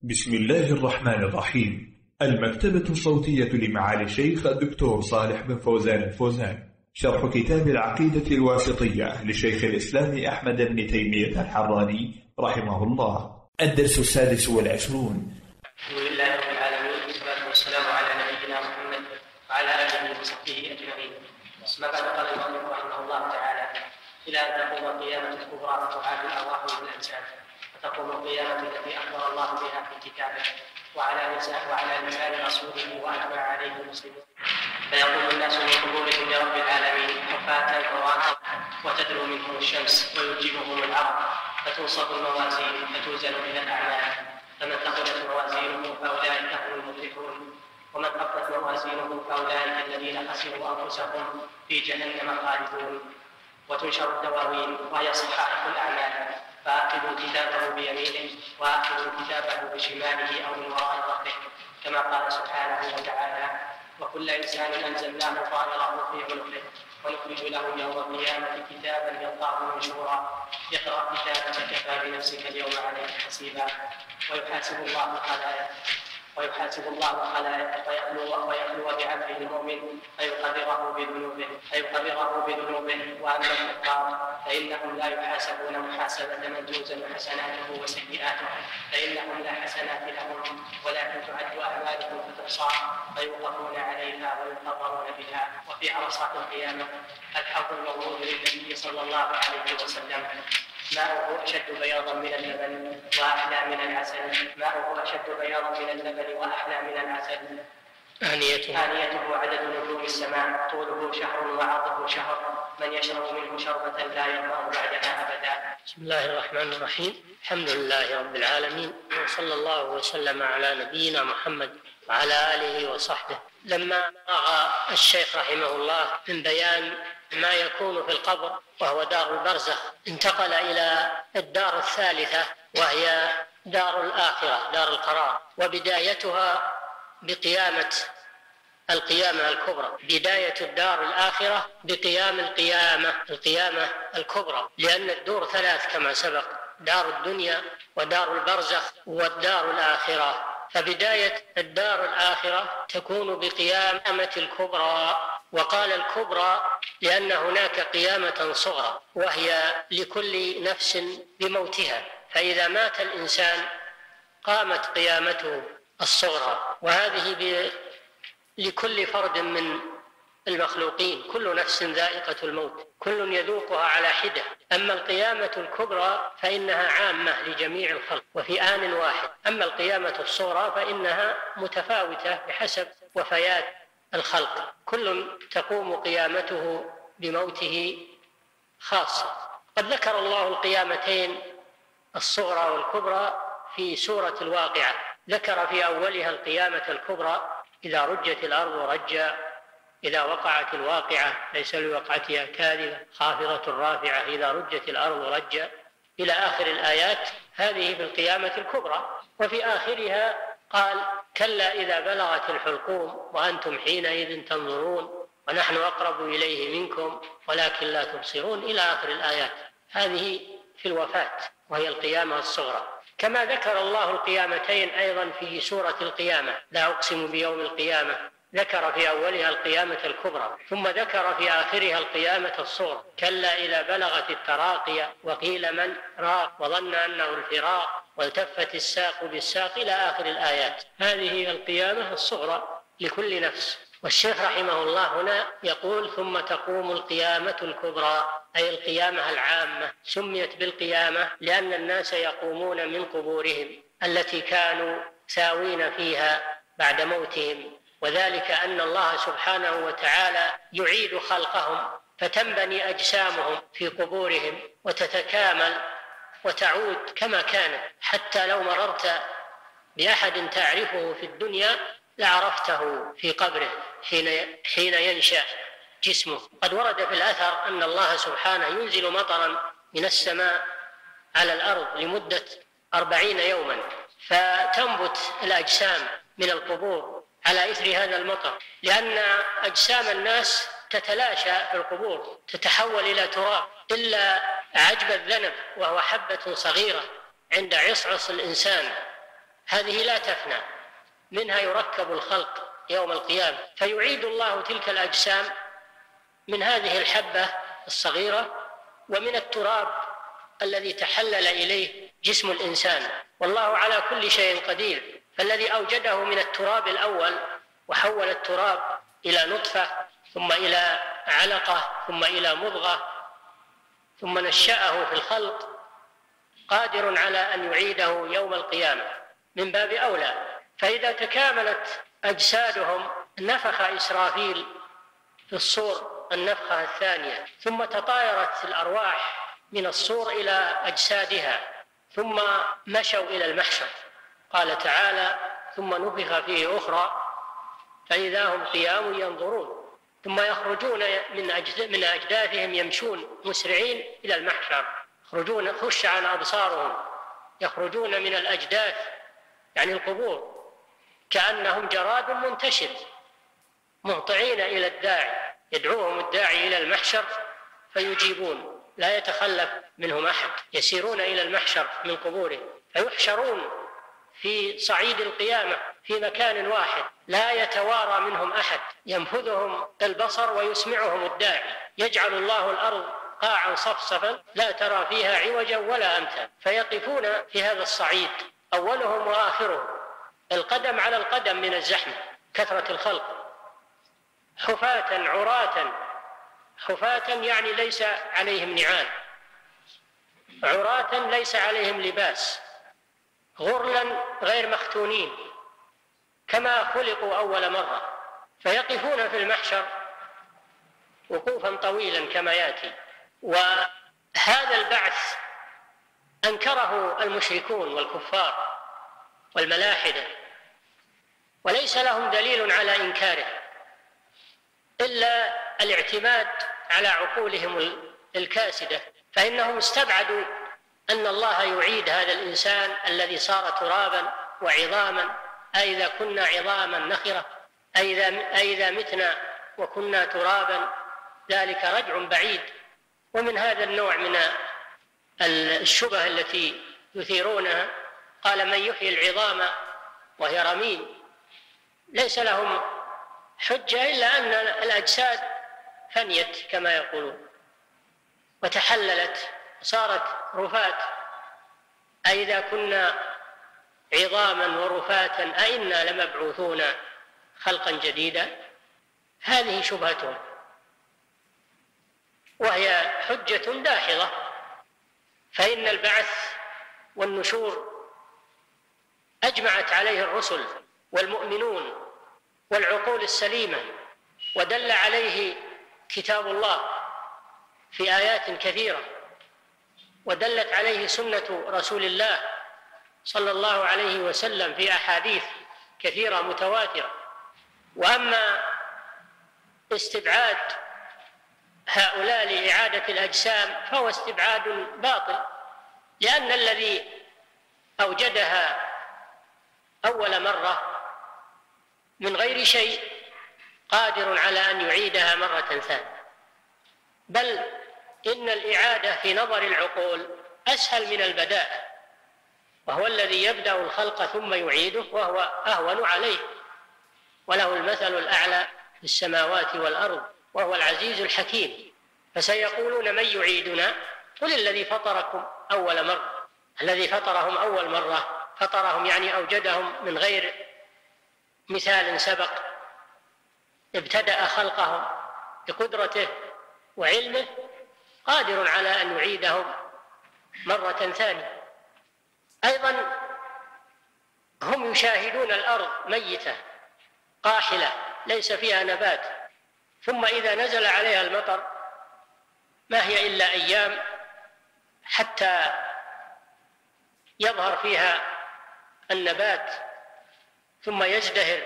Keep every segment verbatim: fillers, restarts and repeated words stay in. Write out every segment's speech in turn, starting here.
بسم الله الرحمن الرحيم. المكتبة الصوتية لمعالي الشيخ الدكتور صالح بن فوزان الفوزان، شرح كتاب العقيدة الواسطية لشيخ الإسلام أحمد بن تيمية الحراني رحمه الله. الدرس السادس والعشرون. الحمد لله رب العالمين، والصلاة والسلام على نبينا محمد وعلى آله وصحبه أجمعين. ما بعد، قال المؤلف رحمه الله تعالى: إلى أن تقوم القيامة الكبرى فتعاد الأرواح بالأجساد، وتقوم القيامة التي أخبر الله بها في كتابه وعلى لسان وعلى لسان رسوله وأجمع عليه المسلمون، فيقوم الناس من قبورهم لرب العالمين حفاة عراة، وتدنو منهم الشمس ويجيبهم العرق، فتنصب الموازين فتوزن إلى الأعمال، فمن ثقلت موازينه فأولئك هم المفلحون، ومن خفت موازينه فأولئك الذين خسروا أنفسهم في جهنم خالدون. وتنشر الدواوين وهي صحائف الأعمال، فآخذ كتابه بيمينه وآخذ كتابه بشماله أو من وراء ظهره، كما قال سبحانه وتعالى: وكل إنسان أنزلناه طائره في عنقه ونخرج له يوم القيامة كتابا يلقاه منشورا اقرأ كتابك كفى بنفسك اليوم عليك حسيبا. ويحاسب الله الخلائق ويحاسب الله الخلائق ويخلو ويخلو بعبده المؤمن فيخبره بذنوبه فيخبره بذنوبه وأما الكفار فإنهم لا يحاسبون محاسبة من توزن حسناته وسيئاته، فإنهم لا حسنات لهم ولكن تعد أعمالهم فتحصى فيوقفون عليها ويقررون بها. وفي عرصات القيامة الحوض المورود للنبي صلى الله عليه وسلم، ماؤه أشد بياضا من اللبن وأحلى من العسل ماؤه أشد بياضا من اللبن وأحلى من العسل آنيته آنيته عدد نجوم السماء، طوله شهر وعرضه شهر، من يشرب منه شربة لا يظمأ بعدها أبدا. بسم الله الرحمن الرحيم. الحمد لله رب العالمين، وصلى الله وسلم على نبينا محمد وعلى آله وصحبه. لما رأى الشيخ رحمه الله من بيان ما يكون في القبر وهو دار البرزخ، انتقل إلى الدار الثالثة وهي دار الآخرة، دار القرار، وبدايتها بقيامة القيامة الكبرى. بداية الدار الآخرة بقيام القيامة القيامة الكبرى، لأن الدور ثلاث كما سبق: دار الدنيا ودار البرزخ والدار الآخرة. فبداية الدار الآخرة تكون بقيامة الكبرى، وقال الكبرى لأن هناك قيامة صغرى وهي لكل نفس بموتها، فإذا مات الإنسان قامت قيامته الصغرى، وهذه ب... لكل فرد من المخلوقين، كل نفس ذائقة الموت، كل يذوقها على حدة. أما القيامة الكبرى فإنها عامة لجميع الخلق وفي آن واحد، أما القيامة الصغرى فإنها متفاوتة بحسب وفيات الخلق، كل تقوم قيامته بموته خاصة. قد ذكر الله القيامتين الصغرى والكبرى في سورة الواقعة، ذكر في أولها القيامة الكبرى: إذا رجت الأرض رجا، إذا وقعت الواقعة ليس لوقعتها كاذبة، خافضة رافعة، إذا رجت الأرض رجا، إلى آخر الآيات. هذه في القيامة الكبرى. وفي آخرها قال: كلا إذا بلغت الحلقوم وأنتم حينئذ تنظرون ونحن أقرب إليه منكم ولكن لا تبصرون، إلى آخر الآيات. هذه في الوفاة وهي القيامة الصغرى. كما ذكر الله القيامتين أيضا في سورة القيامة: لا أقسم بيوم القيامة، ذكر في أولها القيامة الكبرى، ثم ذكر في آخرها القيامة الصغرى: كلا إذا بلغت التراقي وقيل من راق وظن أنه الفراق والتفت الساق بالساق، إلى آخر الآيات. هذه القيامة الصغرى لكل نفس. والشيخ رحمه الله هنا يقول: ثم تقوم القيامة الكبرى، أي القيامة العامة. سميت بالقيامة لأن الناس يقومون من قبورهم التي كانوا ساوين فيها بعد موتهم، وذلك أن الله سبحانه وتعالى يعيد خلقهم، فتنبني أجسامهم في قبورهم وتتكامل وتعود كما كانت، حتى لو مررت بأحد تعرفه في الدنيا لعرفته في قبره حين حين ينشأ جسمه. قد ورد في الأثر أن الله سبحانه ينزل مطرا من السماء على الأرض لمدة أربعين يوما، فتنبت الأجسام من القبور على إثر هذا المطر، لأن أجسام الناس تتلاشى في القبور، تتحول إلى تراب، إلا عجب الذنب وهو حبة صغيرة عند عصعص الإنسان هذه لا تفنى، منها يركب الخلق يوم القيامة، فيعيد الله تلك الأجسام من هذه الحبة الصغيرة ومن التراب الذي تحلل إليه جسم الإنسان، والله على كل شيء قدير. فالذي أوجده من التراب الأول وحول التراب إلى نطفة ثم إلى علقة ثم إلى مضغة ثم نشأه في الخلق قادر على أن يعيده يوم القيامة من باب أولى. فإذا تكاملت أجسادهم نفخ إسرافيل في الصور النفخة الثانية، ثم تطايرت الأرواح من الصور إلى أجسادها، ثم مشوا إلى المحشر. قال تعالى: ثم نفخ فيه أخرى فإذا هم قيام ينظرون، ثم يخرجون من أجداثهم يمشون مسرعين إلى المحشر، يخرجون خش عن أبصارهم، يخرجون من الأجداث يعني القبور كأنهم جراد منتشر مهطعين إلى الداعي، يدعوهم الداعي إلى المحشر فيجيبون، لا يتخلف منهم أحد، يسيرون إلى المحشر من قبورهم فيحشرون في صعيد القيامة في مكان واحد، لا يتوارى منهم أحد، ينفذهم البصر ويسمعهم الداعي. يجعل الله الأرض قاعا صفصفا لا ترى فيها عوجا ولا أمتا، فيقفون في هذا الصعيد أولهم وآخرهم القدم على القدم من الزحمة كثرة الخلق، حفاة عراة. حفاة يعني ليس عليهم نعال، عراة ليس عليهم لباس، غرلا غير مختونين كما خلقوا أول مرة، فيقفون في المحشر وقوفا طويلا كما يأتي. وهذا البعث أنكره المشركون والكفار والملاحدة، وليس لهم دليل على إنكاره إلا الاعتماد على عقولهم الكاسدة، فإنهم استبعدوا أن الله يعيد هذا الإنسان الذي صار ترابا وعظاما، أئذا كنا عظاما نخرة، أئذا متنا وكنا ترابا، ذلك رجع بعيد. ومن هذا النوع من الشبه التي يثيرونها قال: من يحيي العظام وهي رميم. ليس لهم حجة إلا أن الأجساد فنيت كما يقولون وتحللت صارت رفات، أئذا كنا عظاما ورفاتا أئنا لمبعوثون خلقا جديدا. هذه شبهتهم، وهي حجة داحضة، فإن البعث والنشور أجمعت عليه الرسل والمؤمنون والعقول السليمة، ودل عليه كتاب الله في آيات كثيرة، ودلت عليه سنة رسول الله صلى الله عليه وسلم في أحاديث كثيرة متواترة. وأما استبعاد هؤلاء لإعادة الأجسام فهو استبعاد باطل، لأن الذي أوجدها أول مرة من غير شيء قادر على أن يعيدها مرة ثانية، بل إن الإعادة في نظر العقول أسهل من البداء، وهو الذي يبدأ الخلق ثم يعيده وهو أهون عليه، وله المثل الأعلى في السماوات والأرض وهو العزيز الحكيم. فسيقولون: من يعيدنا؟ قل الذي فطركم أول مرة. الذي فطرهم أول مرة فطرهم يعني أوجدهم من غير مثال سبق، ابتدأ خلقهم بقدرته وعلمه، قادر على أن يعيدهم مرة ثانية. أيضا هم يشاهدون الأرض ميتة قاحلة ليس فيها نبات، ثم إذا نزل عليها المطر ما هي إلا أيام حتى يظهر فيها النبات ثم يزدهر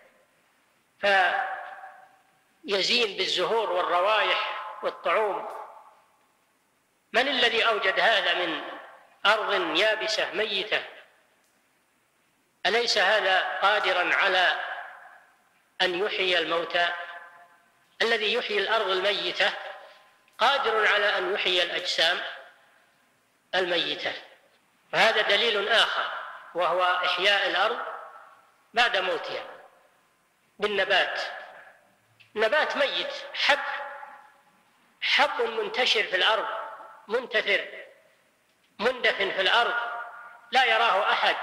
فيزين بالزهور والروائح والطعوم. من الذي أوجد هذا من أرض يابسة ميتة؟ أليس هذا قادرا على أن يحيي الموتى؟ الذي يحيي الأرض الميتة قادر على أن يحيي الأجسام الميتة. وهذا دليل آخر، وهو إحياء الأرض بعد موتها بالنبات. نبات ميت، حب حب منتشر في الأرض، منتثر مندفن في الأرض لا يراه أحد،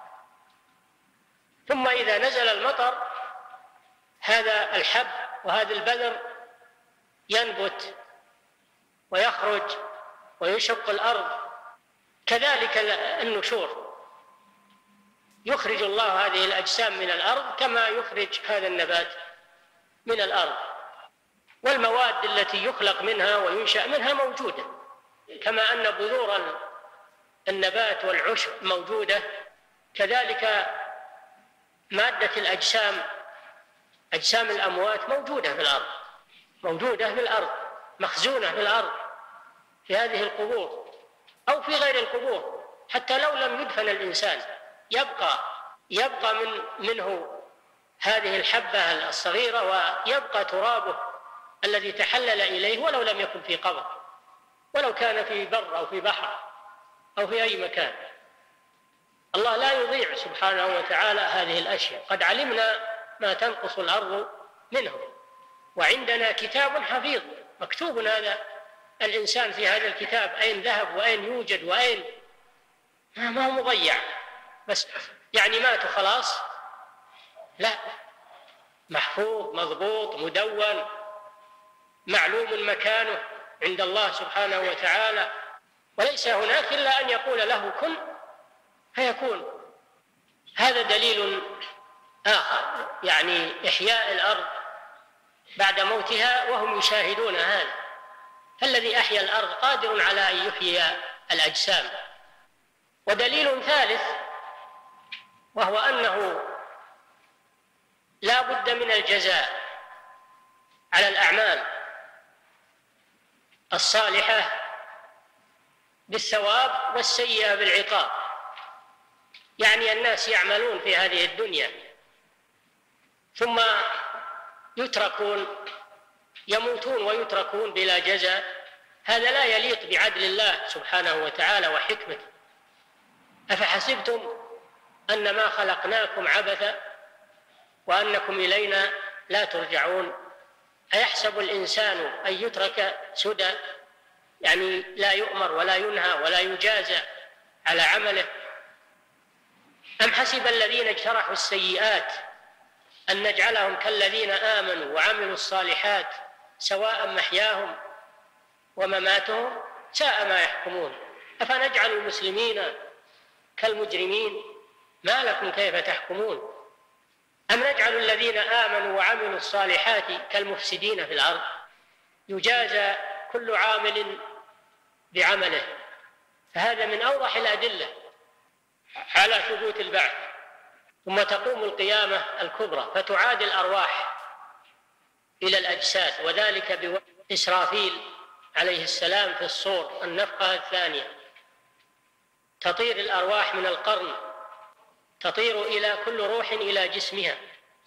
ثم إذا نزل المطر هذا الحب وهذا البذر ينبت ويخرج ويشق الأرض. كذلك النشور، يخرج الله هذه الأجسام من الأرض كما يخرج هذا النبات من الأرض، والمواد التي يخلق منها وينشأ منها موجودة، كما أن بذور النبات والعشب موجودة، كذلك مادة الأجسام، أجسام الأموات موجودة في الأرض، موجودة في الأرض، مخزونة في الأرض في هذه القبور أو في غير القبور. حتى لو لم يدفن الإنسان يبقى يبقى من منه هذه الحبة الصغيرة، ويبقى ترابه الذي تحلل إليه ولو لم يكن في قبر، ولو كان في بر أو في بحر أو في أي مكان. الله لا يضيع سبحانه وتعالى هذه الأشياء. قد علمنا ما تنقص الأرض منه وعندنا كتاب حفيظ، مكتوب هذا الإنسان في هذا الكتاب أين ذهب وأين يوجد وأين، ما هو مضيع بس يعني مات خلاص، لا، محفوظ مضبوط مدون معلوم مكانه عند الله سبحانه وتعالى، وليس هناك إلا أن يقول له كن فيكون. هذا دليل آخر، يعني إحياء الأرض بعد موتها وهم يشاهدون هذا. فالذي أحيا الأرض قادر على أن يحيي الأجسام. ودليل ثالث وهو أنه لا بد من الجزاء على الأعمال الصالحة بالثواب والسيئة بالعقاب. يعني الناس يعملون في هذه الدنيا ثم يتركون، يموتون ويتركون بلا جزاء، هذا لا يليق بعدل الله سبحانه وتعالى وحكمته. أفحسبتم أنما خلقناكم عبثا وأنكم إلينا لا ترجعون؟ أيحسب الإنسان أن يترك سدى، يعني لا يؤمر ولا ينهى ولا يجازى على عمله؟ أم حسب الذين اجترحوا السيئات أن نجعلهم كالذين آمنوا وعملوا الصالحات سواء محياهم ومماتهم ساء ما يحكمون. أفنجعل المسلمين كالمجرمين؟ ما لكم كيف تحكمون؟ أم نجعل الذين آمنوا وعملوا الصالحات كالمفسدين في الأرض؟ يجازى كل عامل بعمله. فهذا من أوضح الأدلة على ثبوت البعث. ثم تقوم القيامة الكبرى فتعاد الأرواح إلى الأجساد، وذلك بإسرافيل عليه السلام في الصور النفقة الثانية. تطير الأرواح من القرن، تطير إلى كل روح إلى جسمها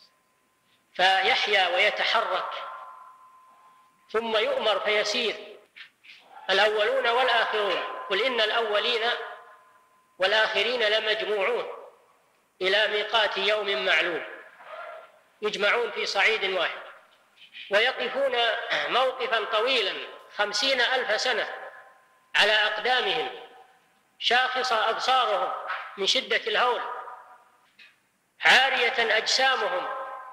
فيحيا ويتحرك، ثم يؤمر فيسير الأولون والآخرون. قل إن الأولين والآخرين لمجموعون إلى ميقات يوم معلوم، يجمعون في صعيد واحد ويقفون موقفا طويلا خمسين ألف سنة على أقدامهم، شاخصة أبصارهم من شدة الهول، عارية أجسامهم،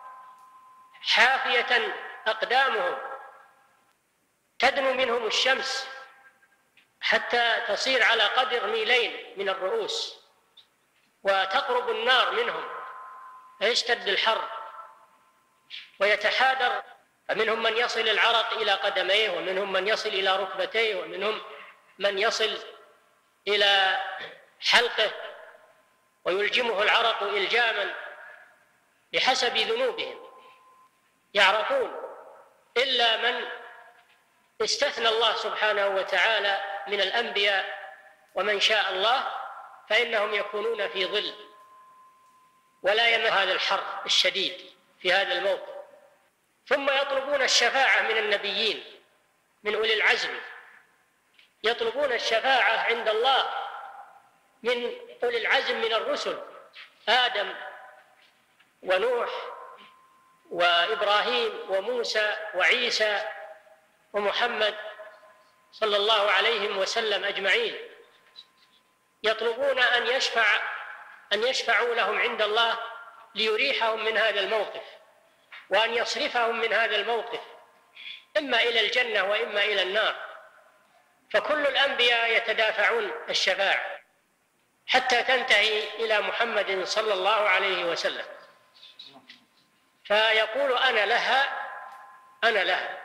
حافية أقدامهم، تدنو منهم الشمس حتى تصير على قدر ميلين من الرؤوس، وتقرب النار منهم فيشتد الحر ويتحادر، فمنهم من يصل العرق إلى قدميه، ومنهم من يصل إلى ركبتيه، ومنهم من يصل إلى حلقه ويلجمه العرق إلجاما بحسب ذنوبهم، يعرقون، إلا من استثنى الله سبحانه وتعالى من الأنبياء ومن شاء الله فإنهم يكونون في ظل ولا يمس هذا الحر الشديد في هذا الموقف. ثم يطلبون الشفاعة من النبيين من أولي العزم، يطلبون الشفاعة عند الله من أولي العزم من الرسل آدم ونوح وإبراهيم وموسى وعيسى ومحمد صلى الله عليه وسلم أجمعين، يطلبون أن يشفع أن يشفعوا لهم عند الله ليريحهم من هذا الموقف، وأن يصرفهم من هذا الموقف إما إلى الجنة وإما إلى النار. فكل الأنبياء يتدافعون الشفاعة حتى تنتهي إلى محمد صلى الله عليه وسلم، فيقول أنا لها أنا لها،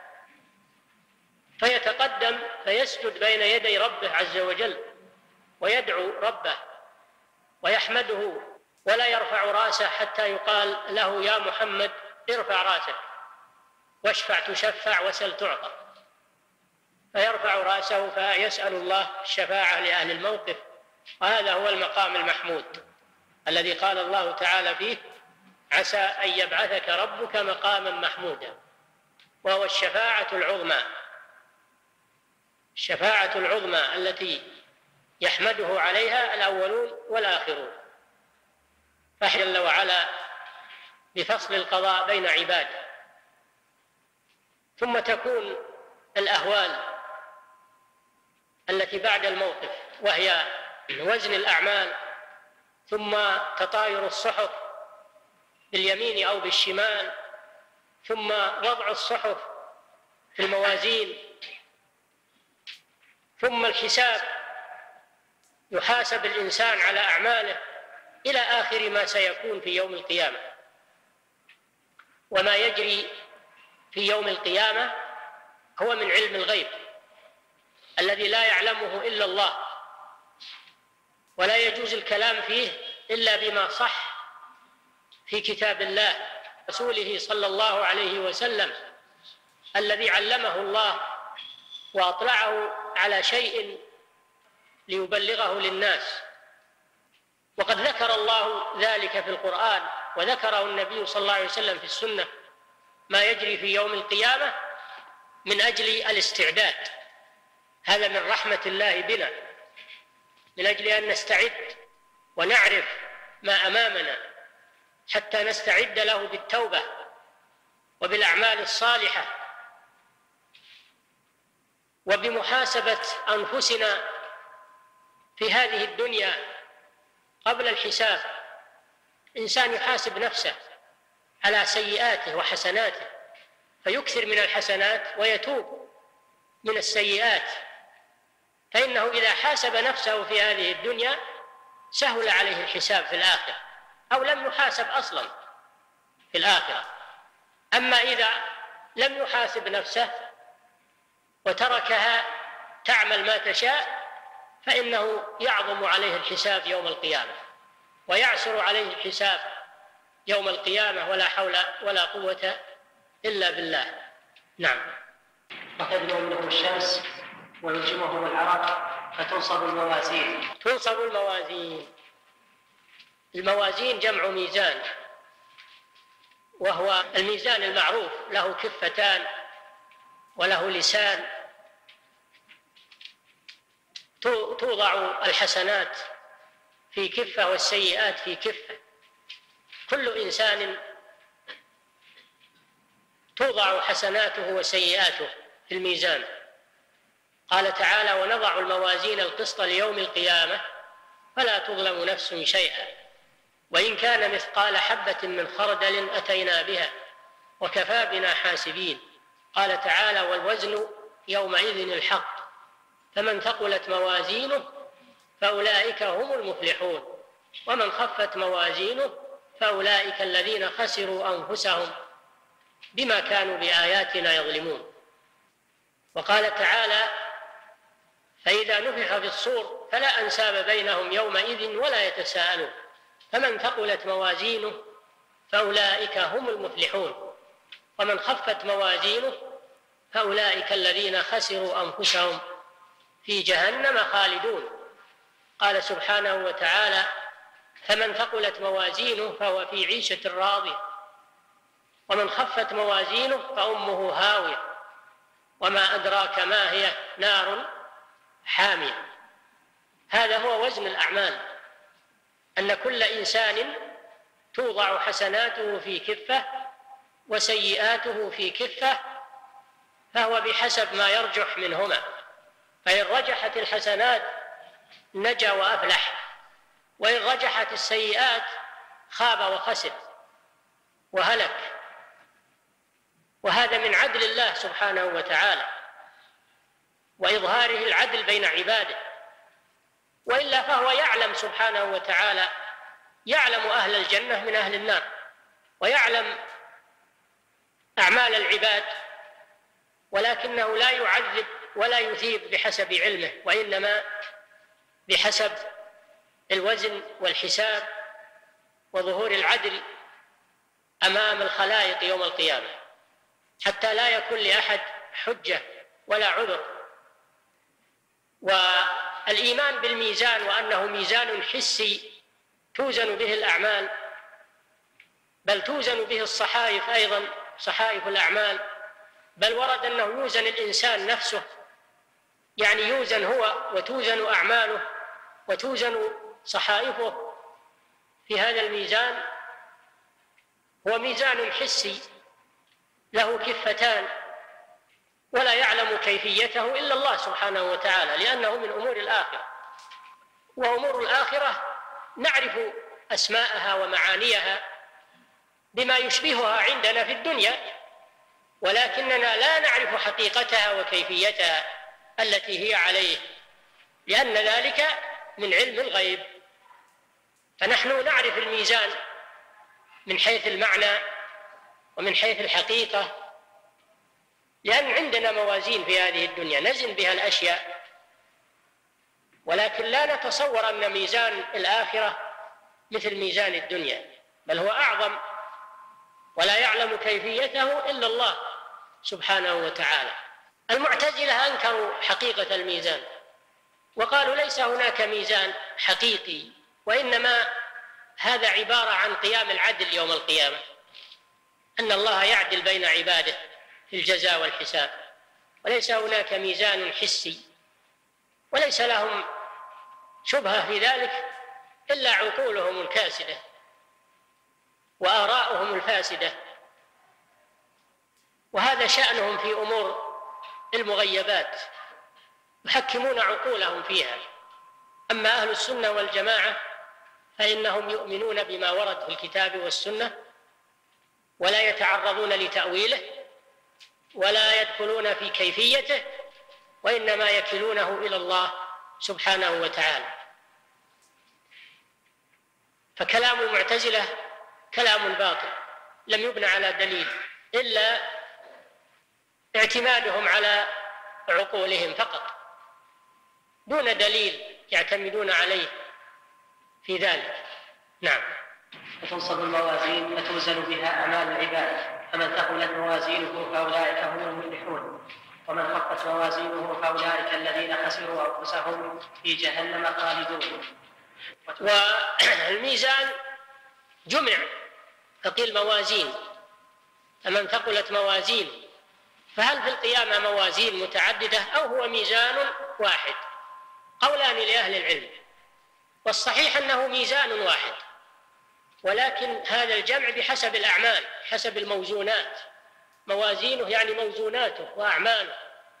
فيتقدم فيسجد بين يدي ربه عز وجل ويدعو ربه ويحمده، ولا يرفع رأسه حتى يقال له يا محمد ارفع رأسك واشفع تشفع وسل تعطى، فيرفع رأسه فيسأل الله الشفاعة لأهل الموقف. وهذا هو المقام المحمود الذي قال الله تعالى فيه عسى أن يبعثك ربك مقاما محمودا، وهو الشفاعة العظمى، الشفاعة العظمى التي يحمده عليها الأولون والآخرون، فجل وعلا بفصل القضاء بين عباده. ثم تكون الأهوال التي بعد الموقف، وهي وزن الأعمال، ثم تطاير الصحف باليمين أو بالشمال، ثم وضع الصحف في الموازين، ثم الحساب، يحاسب الإنسان على أعماله إلى آخر ما سيكون في يوم القيامة. وما يجري في يوم القيامة هو من علم الغيب الذي لا يعلمه إلا الله، ولا يجوز الكلام فيه إلا بما صح في كتاب الله رسوله صلى الله عليه وسلم الذي علمه الله وأطلعه على شيء ليبلغه للناس. وقد ذكر الله ذلك في القرآن، وذكره النبي صلى الله عليه وسلم في السنة، ما يجري في يوم القيامة من أجل الاستعداد. هذا من رحمة الله بنا، من أجل أن نستعد ونعرف ما أمامنا حتى نستعد له بالتوبة وبالأعمال الصالحة وبمحاسبة أنفسنا في هذه الدنيا قبل الحساب. إنسان يحاسب نفسه على سيئاته وحسناته فيكثر من الحسنات ويتوب من السيئات، فإنه إذا حاسب نفسه في هذه الدنيا سهل عليه الحساب في الآخرة، أو لم يحاسب أصلا في الآخرة. أما إذا لم يحاسب نفسه وتركها تعمل ما تشاء فإنه يعظم عليه الحساب يوم القيامة، ويعسر عليه الحساب يوم القيامة، ولا حول ولا قوة إلا بالله. نعم. وتدنو منه الشمس ويلجمهم العرق فتنصب الموازين. تنصب الموازين. الموازين جمع ميزان، وهو الميزان المعروف، له كفتان وله لسان، توضع الحسنات في كفة والسيئات في كفة. كل إنسان توضع حسناته وسيئاته في الميزان. قال تعالى ونضع الموازين القسط ليوم القيامة فلا تظلم نفس شيئا وإن كان مثقال حبة من خردل أتينا بها وكفى بنا حاسبين. قال تعالى والوزن يومئذ الحق فمن ثقلت موازينه فأولئك هم المفلحون ومن خفت موازينه فأولئك الذين خسروا أنفسهم بما كانوا بآياتنا يظلمون. وقال تعالى فإذا نفخ في الصور فلا أنساب بينهم يومئذ ولا يتساءلون فمن ثقلت موازينه فأولئك هم المفلحون ومن خفت موازينه فأولئك الذين خسروا أنفسهم في جهنم خالدون. قال سبحانه وتعالى فمن ثقلت موازينه فهو في عيشة راضية ومن خفت موازينه فأمه هاوية وما أدراك ما هي نار حامية. هذا هو وزن الأعمال أن كل إنسان توضع حسناته في كفة وسيئاته في كفة، فهو بحسب ما يرجح منهما، فإن رجحت الحسنات نجا وأفلح، وإن رجحت السيئات خاب وخسر وهلك. وهذا من عدل الله سبحانه وتعالى وإظهاره العدل بين عباده، وإلا فهو يعلم سبحانه وتعالى، يعلم أهل الجنة من أهل النار، ويعلم أعمال العباد، ولكنه لا يعذب ولا يثيب بحسب علمه، وإنما بحسب الوزن والحساب وظهور العدل أمام الخلائق يوم القيامة، حتى لا يكون لأحد حجة ولا عذر. والإيمان بالميزان وأنه ميزان حسي توزن به الأعمال، بل توزن به الصحائف أيضا، صحائف الأعمال، بل ورد أنه يوزن الإنسان نفسه، يعني يوزن هو وتوزن أعماله وتوزن صحائفه في هذا الميزان. هو ميزان حسي له كفتان، ولا يعلم كيفيته إلا الله سبحانه وتعالى، لأنه من أمور الآخرة، وأمور الآخرة نعرف أسماءها ومعانيها بما يشبهها عندنا في الدنيا، ولكننا لا نعرف حقيقتها وكيفيتها التي هي عليه، لأن ذلك من علم الغيب. فنحن نعرف الميزان من حيث المعنى ومن حيث الحقيقة، لأن عندنا موازين في هذه الدنيا نزن بها الأشياء، ولكن لا نتصور أن ميزان الآخرة مثل ميزان الدنيا، بل هو أعظم، ولا يعلم كيفيته إلا الله سبحانه وتعالى. المعتزلة أنكروا حقيقة الميزان وقالوا ليس هناك ميزان حقيقي، وإنما هذا عبارة عن قيام العدل يوم القيامة، أن الله يعدل بين عباده في الجزاء والحساب، وليس هناك ميزان حسي، وليس لهم شبهة في ذلك إلا عقولهم الكاسدة وآراؤهم الفاسدة، وهذا شأنهم في أمور المغيبات، يحكمون عقولهم فيها. أما أهل السنة والجماعة فإنهم يؤمنون بما ورد في الكتاب والسنة، ولا يتعرضون لتأويله ولا يدخلون في كيفيته، وإنما يكلونه إلى الله سبحانه وتعالى. فكلام المعتزلة كلام باطل لم يبنى على دليل إلا اعتمادهم على عقولهم فقط، دون دليل يعتمدون عليه في ذلك. نعم. وتنصب الموازين فتوزن بها أعمال العباد، فمن ثقلت موازينه فأولئك هم المفلحون، ومن خفت موازينه فأولئك الذين خسروا أنفسهم في جهنم خالدون. والميزان جمع، فقيل موازين، فمن ثقلت موازينه، فهل في القيامة موازين متعددة أو هو ميزان واحد؟ قولان لأهل العلم، والصحيح أنه ميزان واحد، ولكن هذا الجمع بحسب الأعمال، حسب الموزونات، موازينه يعني موزوناته وأعماله،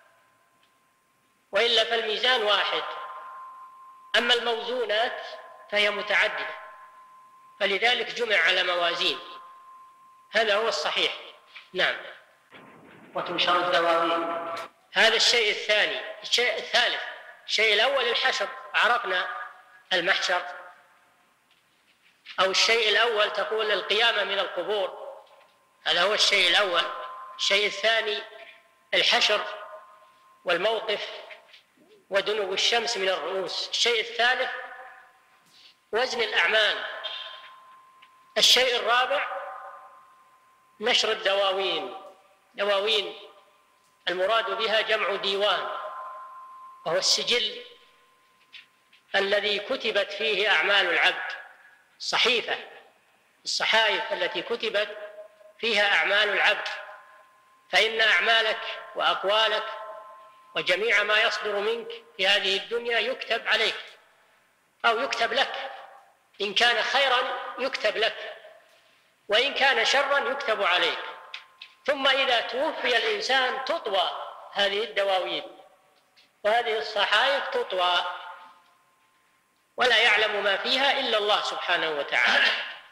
وإلا فالميزان واحد. أما الموزونات فهي متعددة، فلذلك جمع على موازين، هذا هو الصحيح. نعم. وتنشر الدواوين. هذا الشيء الثاني. الشيء الثالث، الشيء الأول الحشر، عرفنا المحشر، أو الشيء الأول تقول القيامة من القبور، هذا هو الشيء الأول. الشيء الثاني الحشر والموقف ودنو الشمس من الرؤوس. الشيء الثالث وزن الأعمال. الشيء الرابع نشر الدواوين. دواوين المراد بها جمع ديوان، وهو السجل الذي كتبت فيه أعمال العبد، صحيفة، الصحائف التي كتبت فيها أعمال العبد، فإن أعمالك وأقوالك وجميع ما يصدر منك في هذه الدنيا يكتب عليك أو يكتب لك إن كان خيرا يكتب لك، وإن كان شرا يكتب عليك. ثم إذا توفي الإنسان تطوى هذه الدواوين، وهذه الصحائف تطوى ولا يعلم ما فيها إلا الله سبحانه وتعالى.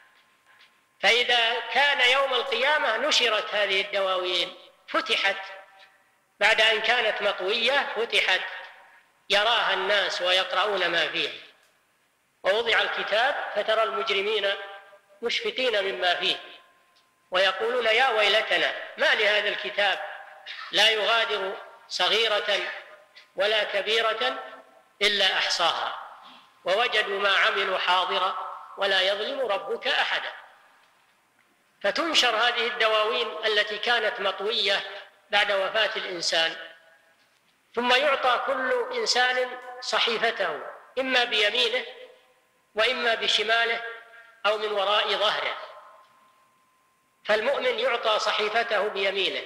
فإذا كان يوم القيامة نشرت هذه الدواوين، فتحت بعد أن كانت مطوية، فتحت يراها الناس ويقرؤون ما فيها. ووضع الكتاب فترى المجرمين مشفقين مما فيه ويقولون يا ويلتنا ما لهذا الكتاب لا يغادر صغيرة ولا كبيرة إلا أحصاها ووجدوا ما عملوا حاضرا ولا يظلم ربك أحدا. فتنشر هذه الدواوين التي كانت مطوية بعد وفاة الإنسان، ثم يعطى كل إنسان صحيفته إما بيمينه وإما بشماله أو من وراء ظهره. فالمؤمن يعطى صحيفته بيمينه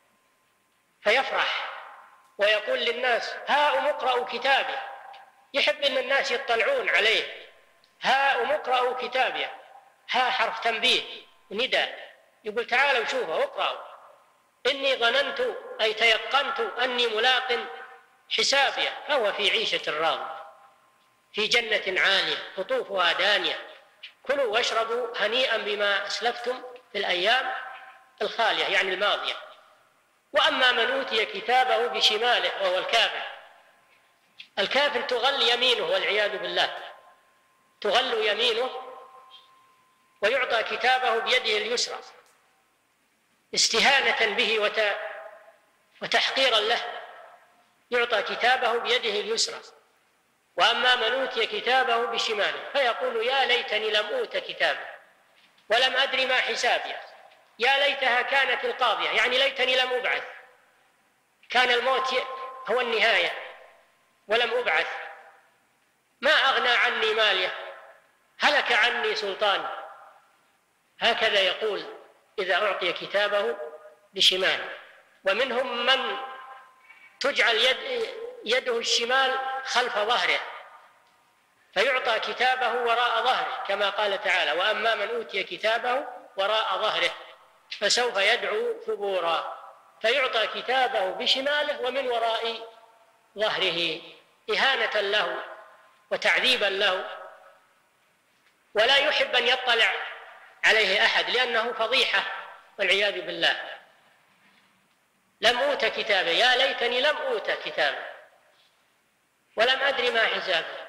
فيفرح ويقول للناس هاؤم اقرأوا كتابي، يحب أن الناس يطلعون عليه. هاؤم اقرأوا كتابي، ها حرف تنبيه نداء، يقول تعالوا شوفوا اقرأوا، إني ظننت أي تيقنت أني ملاق حسابي، فهو في عيشة راضية في جنة عالية قطوفها دانية، كلوا واشربوا هنيئا بما أسلفتم في الأيام الخالية يعني الماضية. وأما من أوتي كتابه بشماله وهو الكافر، الكافر تغل يمينه والعياذ بالله، تغل يمينه ويعطى كتابه بيده اليسرى استهانة به وتحقيرا له، يعطى كتابه بيده اليسرى. وأما من أوتي كتابه بشماله فيقول يا ليتني لم أوت كتابه ولم أدري ما حسابي، يا ليتها كانت القاضية يعني ليتني لم أبعث، كان الموت هو النهاية ولم أبعث، ما أغنى عني ماليه، هلك عني سلطان. هكذا يقول إذا أعطي كتابه بشماله. ومنهم من تجعل يد يده الشمال خلف ظهره فيعطى كتابه وراء ظهره كما قال تعالى وأما من أوتي كتابه وراء ظهره فسوف يدعو ثبورا، فيعطى كتابه بشماله ومن وراء ظهره إهانة له وتعذيبا له، ولا يحب أن يطلع عليه أحد لأنه فضيحة والعياذ بالله. لم أوت كتابه، يا ليتني لم أوت كتابه ولم أدري ما حسابه.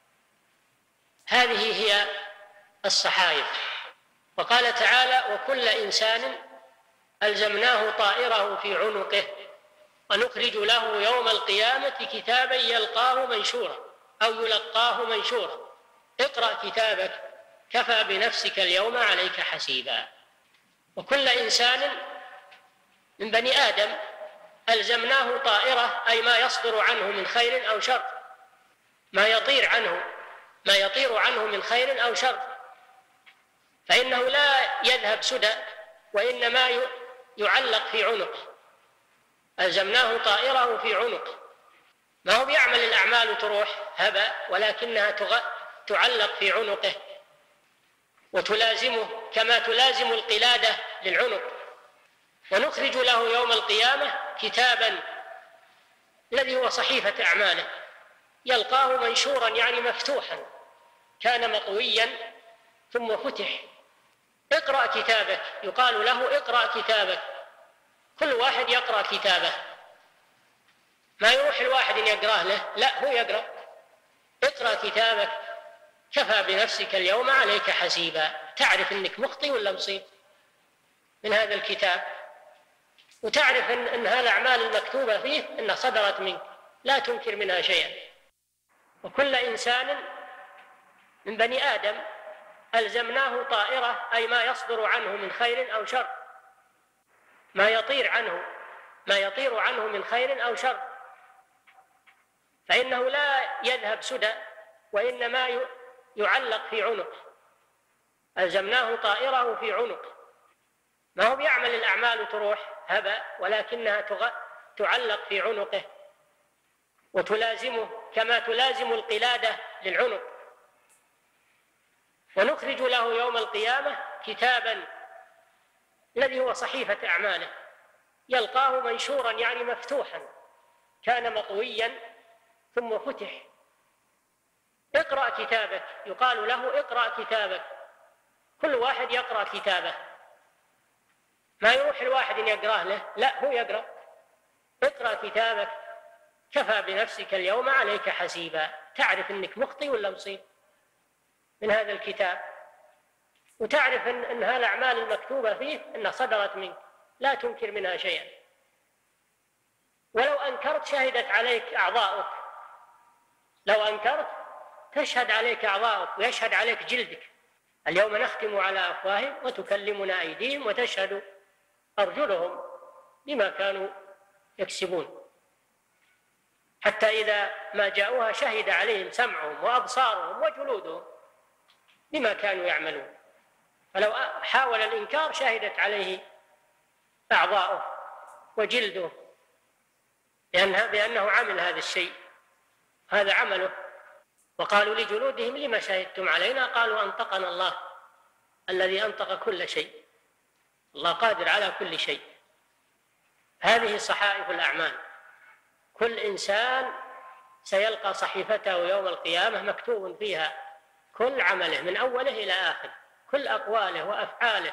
هذه هي الصحائف. وقال تعالى وكل إنسان ألزمناه طائره في عنقه ونخرج له يوم القيامة كتابا يلقاه منشورا أو يلقاه منشورا اقرأ كتابك كفى بنفسك اليوم عليك حسيبا. وكل إنسان من بني آدم ألزمناه طائره أي ما يصدر عنه من خير أو شر، ما يطير عنه ما يطير عنه من خير أو شر، فإنه لا يذهب سدى وإنما يعلق في عنقه. ألزمناه طائره في عنقه، ما هو بيعمل الأعمال تروح هبا ولكنها تعلق في عنقه وتلازمه كما تلازم القلادة للعنق. ونخرج له يوم القيامة كتابا الذي هو صحيفة أعماله يلقاه منشورا يعني مفتوحا، كان مطويا ثم فتح. اقرأ كتابك، يقال له اقرأ كتابك، كل واحد يقرأ كتابه، ما يروح الواحد إن يقرأه له، لا هو يقرأ. اقرأ كتابك كفى بنفسك اليوم عليك حسيبا، تعرف أنك مخطئ ولا مصيب من هذا الكتاب، وتعرف أن, أن هذه الأعمال المكتوبة فيه أنها صدرت منك لا تنكر منها شيئا. وكل إنسان من بني آدم ألزمناه طائره أي ما يصدر عنه من خير أو شر، ما يطير عنه ما يطير عنه من خير أو شر، فإنه لا يذهب سدى وإنما يعلق في عنقه. ألزمناه طائره في عنقه، ما هو بيعمل الأعمال تروح هبا ولكنها تعلق في عنقه وتلازمه كما تلازم القلادة للعنق. ونخرج له يوم القيامة كتابا الذي هو صحيفة أعماله يلقاه منشورا يعني مفتوحا، كان مطويا ثم فتح. اقرأ كتابك، يقال له اقرأ كتابك، كل واحد يقرأ كتابه، ما يروح الواحد إن يقرأه له، لا هو يقرأ. اقرأ كتابك كفى بنفسك اليوم عليك حسيبا، تعرف أنك مخطئ ولا مصيب من هذا الكتاب، وتعرف أن, أن هالأعمال المكتوبة فيه أنها صدرت منك، لا تنكر منها شيئا، ولو أنكرت شهدت عليك أعضاؤك، لو أنكرت تشهد عليك أعضاؤك ويشهد عليك جلدك. اليوم نختم على أفواههم وتكلمنا أيديهم وتشهد أرجلهم بما كانوا يكسبون، حتى إذا ما جاءوها شهد عليهم سمعهم وأبصارهم وجلودهم بما كانوا يعملون. فلو حاول الإنكار شهدت عليه أعضاؤه وجلده بأنه عمل هذا الشيء، هذا عمله. وقالوا لجلودهم لما شهدتم علينا؟ قالوا أنطقنا الله الذي أنطق كل شيء، الله قادر على كل شيء. هذه صحائف الأعمال، كل إنسان سيلقى صحيفته يوم القيامة مكتوب فيها كل عمله من أوله إلى آخره، كل أقواله وأفعاله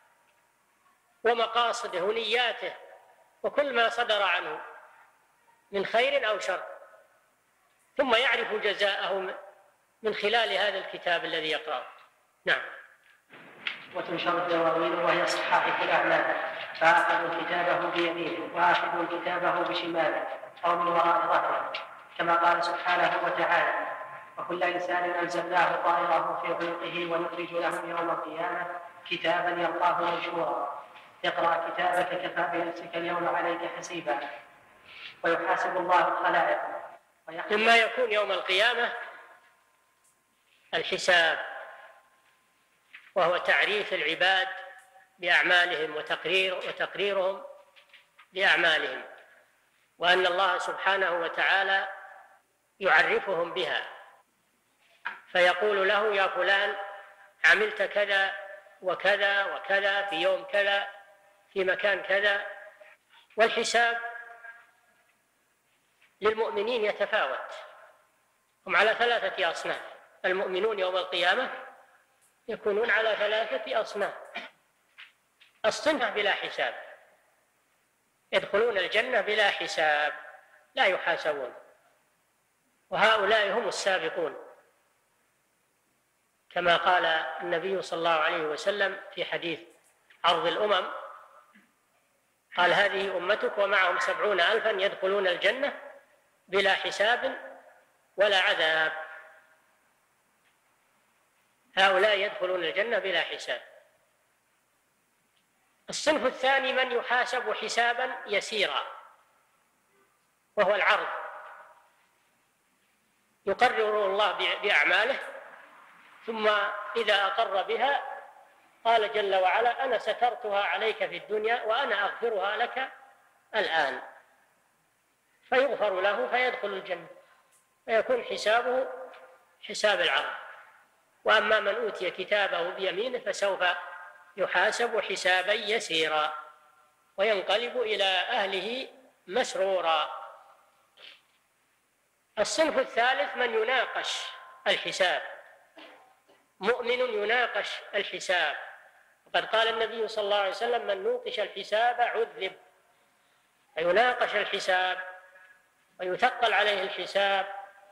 ومقاصده ونياته وكل ما صدر عنه من خير أو شر، ثم يعرف جزاءه من خلال هذا الكتاب الذي يقرأه. نعم. وتنشر الدواوين وهي صحائف الأعمال، فآخذ كتابه بيمينه وآخذ كتابه بشماله أو من وراء ظهره، كما قال سبحانه وتعالى: وكل إنسان ألزمناه طائره في عنقه ونخرج له يوم القيامة كتابا يلقاه منشورا اقرأ كتابك كفى بنفسك اليوم عليك حسيبا. ويحاسب الله الخلائق. مما يكون يوم القيامة الحساب، وهو تعريف العباد بأعمالهم وتقرير وتقريرهم بأعمالهم، وأن الله سبحانه وتعالى يعرفهم بها، فيقول له: يا فلان عملت كذا وكذا وكذا في يوم كذا في مكان كذا. والحساب للمؤمنين يتفاوت، هم على ثلاثة أصناف. المؤمنون يوم القيامة يكونون على ثلاثة أصناف. الصنف بلا حساب، يدخلون الجنة بلا حساب لا يحاسبون، وهؤلاء هم السابقون، كما قال النبي صلى الله عليه وسلم في حديث عرض الأمم، قال: هذه أمتك ومعهم سبعون ألفا يدخلون الجنة بلا حساب ولا عذاب. هؤلاء يدخلون الجنة بلا حساب. الصنف الثاني من يحاسب حسابا يسيرا، وهو العرض، يقرر الله بأعماله، ثم إذا أقر بها قال جل وعلا: أنا سترتها عليك في الدنيا وأنا أغفرها لك الآن، فيغفر له فيدخل الجنة، فيكون حسابه حساب العرض. وأما من أوتي كتابه بيمينه فسوف يحاسب حسابا يسيرا وينقلب إلى أهله مسرورا. الصنف الثالث من يناقش الحساب، مؤمن يناقش الحساب، وقد قال النبي صلى الله عليه وسلم: من نوقش الحساب عذب. فيناقش الحساب ويثقل عليه الحساب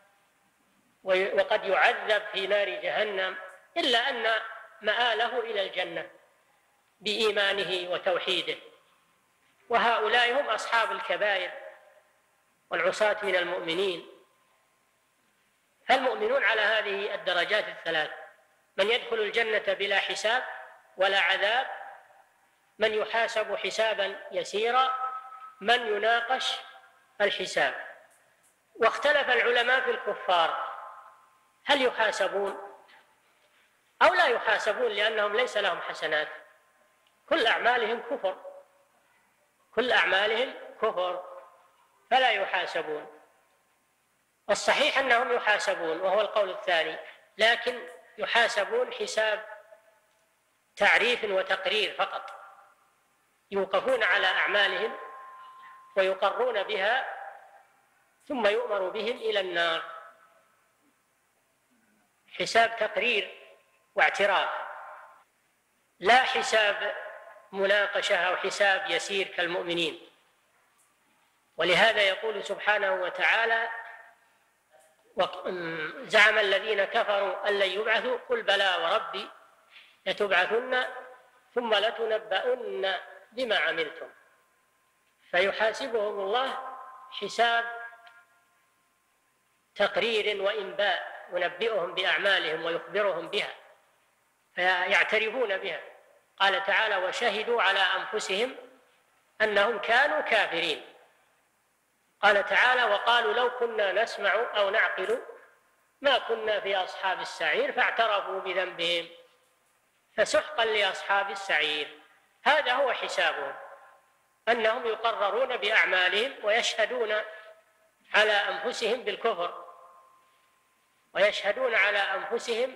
وقد يعذب في نار جهنم، إلا أن مآله إلى الجنة بإيمانه وتوحيده. وهؤلاء هم أصحاب الكبائر والعصاة من المؤمنين. فالمؤمنون على هذه الدرجات الثلاث: من يدخل الجنة بلا حساب ولا عذاب، من يحاسب حسابا يسيرا، من يناقش الحساب. واختلف العلماء في الكفار هل يحاسبون أو لا يحاسبون، لأنهم ليس لهم حسنات، كل أعمالهم كفر، كل أعمالهم كفر فلا يحاسبون. الصحيح أنهم يحاسبون، وهو القول الثاني، لكن يحاسبون حساب تعريف وتقرير فقط، يوقفون على أعمالهم ويقرون بها ثم يؤمر بهم إلى النار. حساب تقرير واعتراف، لا حساب مناقشة أو حساب يسير كالمؤمنين. ولهذا يقول سبحانه وتعالى: زعم الذين كفروا أن لن يبعثوا قل بلى وربي لتبعثن ثم لتنبؤن بما عملتم. فيحاسبهم الله حساب تقرير وإنباء، ينبئهم بأعمالهم ويخبرهم بها فيعترفون بها. قال تعالى: وشهدوا على أنفسهم أنهم كانوا كافرين. قال تعالى: وقالوا لو كنا نسمع أو نعقل ما كنا في أصحاب السعير فاعترفوا بذنبهم فسحقا لأصحاب السعير. هذا هو حسابهم، أنهم يقررون بأعمالهم ويشهدون على أنفسهم بالكفر، ويشهدون على أنفسهم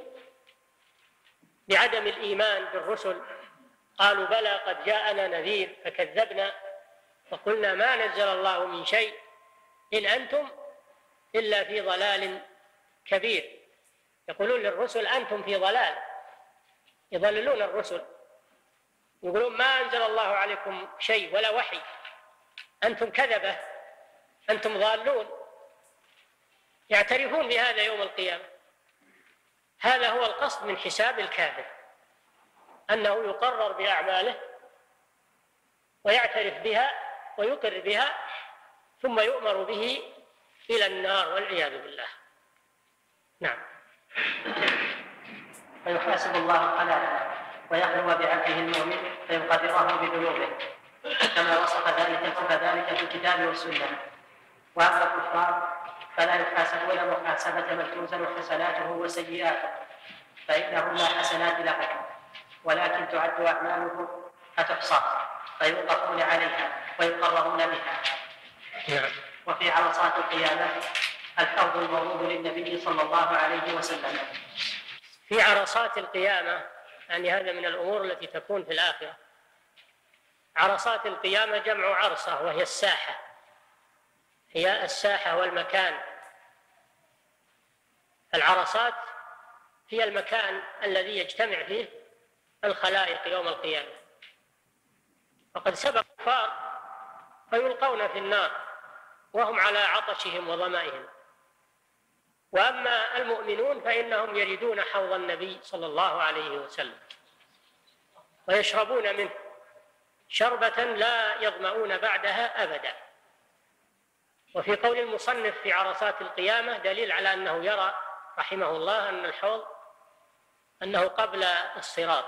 بعدم الإيمان بالرسل. قالوا بلى قد جاءنا نذير فكذبنا وقلنا ما نزل الله من شيء إن أنتم إلا في ضلال كبير. يقولون للرسل أنتم في ضلال، يضللون الرسل، يقولون ما أنزل الله عليكم شيء ولا وحي، أنتم كذبة، أنتم ضالون. يعترفون بهذا يوم القيامة. هذا هو القصد من حساب الكافر، أنه يقرر بأعماله ويعترف بها ويقر بها ثم يؤمر به إلى النار والعياذ بالله. نعم. فيحاسب الله خلائقه ويخلو بعبده المؤمن فيقرره بذنوبه كما وصف ذلك وصف ذلك في الكتاب والسنة. وأما الكفار فلا يحاسبون محاسبة من توزن حسناته وسيئاته، فإنهم لا حسنات لهم ولكن تعد أعمالهم فتحصى فيوقفون عليها ويقررون بها. وفي عرصات القيامة الحوض المورود للنبي صلى الله عليه وسلم. في عرصات القيامة، يعني هذا من الأمور التي تكون في الآخرة. عرصات القيامة جمع عرصة وهي الساحة، هي الساحة والمكان. العرصات هي المكان الذي يجتمع فيه الخلائق يوم القيامة. وقد سبق الكفار فيلقون في النار وهم على عطشهم وظمائهم. وأما المؤمنون فإنهم يردون حوض النبي صلى الله عليه وسلم ويشربون منه شربة لا يظمؤون بعدها أبدا. وفي قول المصنف في عرصات القيامة دليل على أنه يرى رحمه الله أن الحوض أنه قبل الصراط،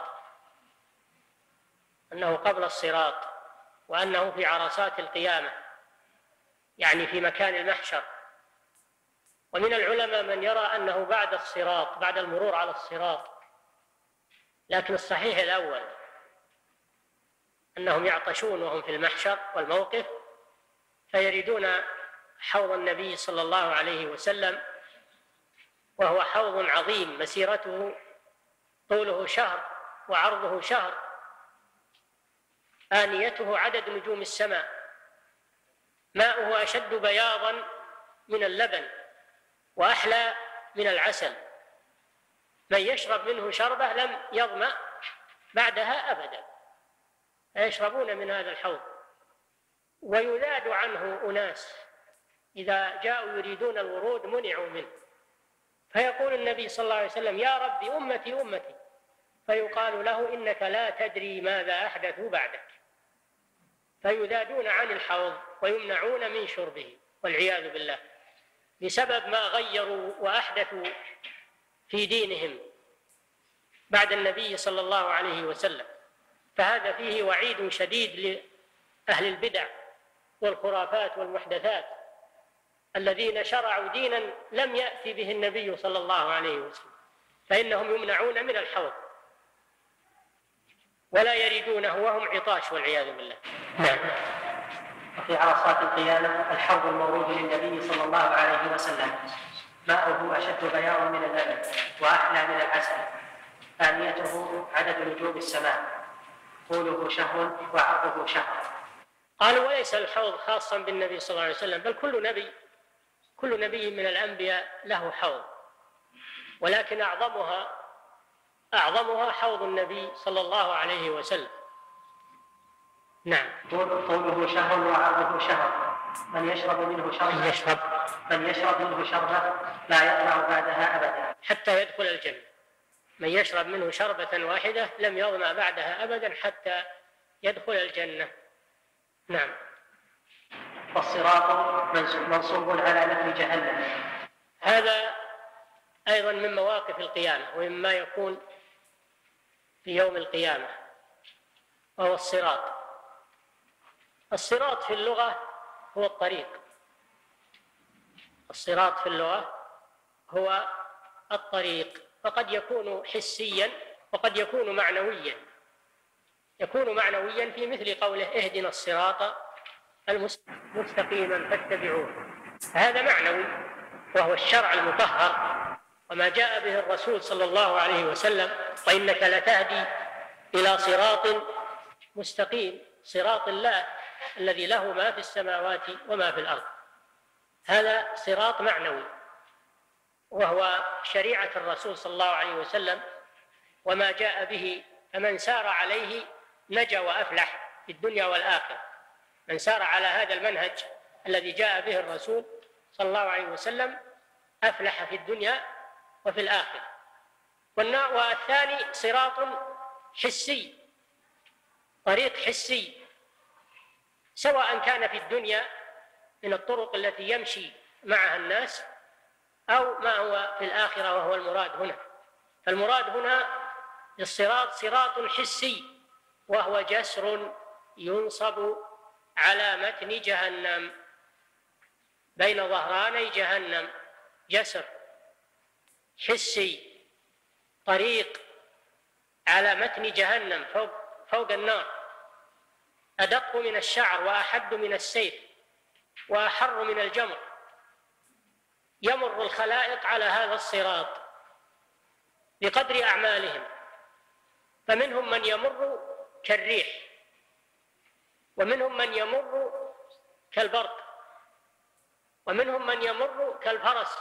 أنه قبل الصراط وأنه في عرصات القيامة، يعني في مكان المحشر. ومن العلماء من يرى أنه بعد الصراط، بعد المرور على الصراط، لكن الصحيح الأول أنهم يعطشون وهم في المحشر والموقف فيردون حوض النبي صلى الله عليه وسلم، وهو حوض عظيم مسيرته طوله شهر وعرضه شهر، آنيته عدد نجوم السماء، ماؤه أشد بياضا من اللبن وأحلى من العسل، من يشرب منه شربة لم يظمأ بعدها أبدا. فيشربون من هذا الحوض ويذاد عنه أناس إذا جاءوا يريدون الورود منعوا منه، فيقول النبي صلى الله عليه وسلم يا ربي أمتي أمتي، فيقال له إنك لا تدري ماذا أحدثوا بعدك، فيذادون عن الحوض ويمنعون من شربه والعياذ بالله بسبب ما غيروا وأحدثوا في دينهم بعد النبي صلى الله عليه وسلم. فهذا فيه وعيد شديد لأهل البدع والخرافات والمحدثات الذين شرعوا دينا لم يأتي به النبي صلى الله عليه وسلم، فإنهم يمنعون من الحوض ولا يريدونه وهم عطاش والعياذ بالله. نعم. وفي عرصات القيامة الحوض المورود للنبي صلى الله عليه وسلم. ماؤه أشد بياضا من اللبن وأحلى من العسل، آنيته عدد نجوم السماء، طوله شهر وعرضه شهر. قالوا وليس الحوض خاصا بالنبي صلى الله عليه وسلم، بل كل نبي كل نبي من الأنبياء له حوض، ولكن أعظمها أعظمها حوض النبي صلى الله عليه وسلم. نعم. طوله شهر وعرضه شهر، من يشرب منه شربة يشرب من يشرب منه شربة لا يطمع بعدها أبدا حتى يدخل الجنة. من يشرب منه شربة واحدة لم يظمأ بعدها أبدا حتى يدخل الجنة. نعم. والصراط منصوب على متن جهنم. هذا أيضا من مواقف القيامة ومما يكون في يوم القيامة، وهو الصراط. الصراط في اللغة هو الطريق. الصراط في اللغة هو الطريق، فقد يكون حسيا وقد يكون معنويا. يكون معنويا في مثل قوله اهدنا الصراط المستقيما فاتبعوه، هذا معنوي وهو الشرع المطهر وما جاء به الرسول صلى الله عليه وسلم، وإنك لتهدي إلى صراط مستقيم، صراط الله الذي له ما في السماوات وما في الأرض. هذا صراط معنوي وهو شريعة الرسول صلى الله عليه وسلم وما جاء به، فمن سار عليه نجا وأفلح في الدنيا والآخرة. من سار على هذا المنهج الذي جاء به الرسول صلى الله عليه وسلم أفلح في الدنيا وفي الآخرة. والثاني صراط حسي، طريق حسي، سواء كان في الدنيا من الطرق التي يمشي معها الناس أو ما هو في الآخرة وهو المراد هنا. فالمراد هنا للصراط صراط حسي، وهو جسر ينصب على متن جهنم بين ظهراني جهنم، جسر حسي، طريق على متن جهنم فوق, فوق النار، أدق من الشعر وأحد من السيف وأحر من الجمر. يمر الخلائق على هذا الصراط بقدر أعمالهم، فمنهم من يمر كالريح، ومنهم من يمر كالبرق، ومنهم من يمر كالفرس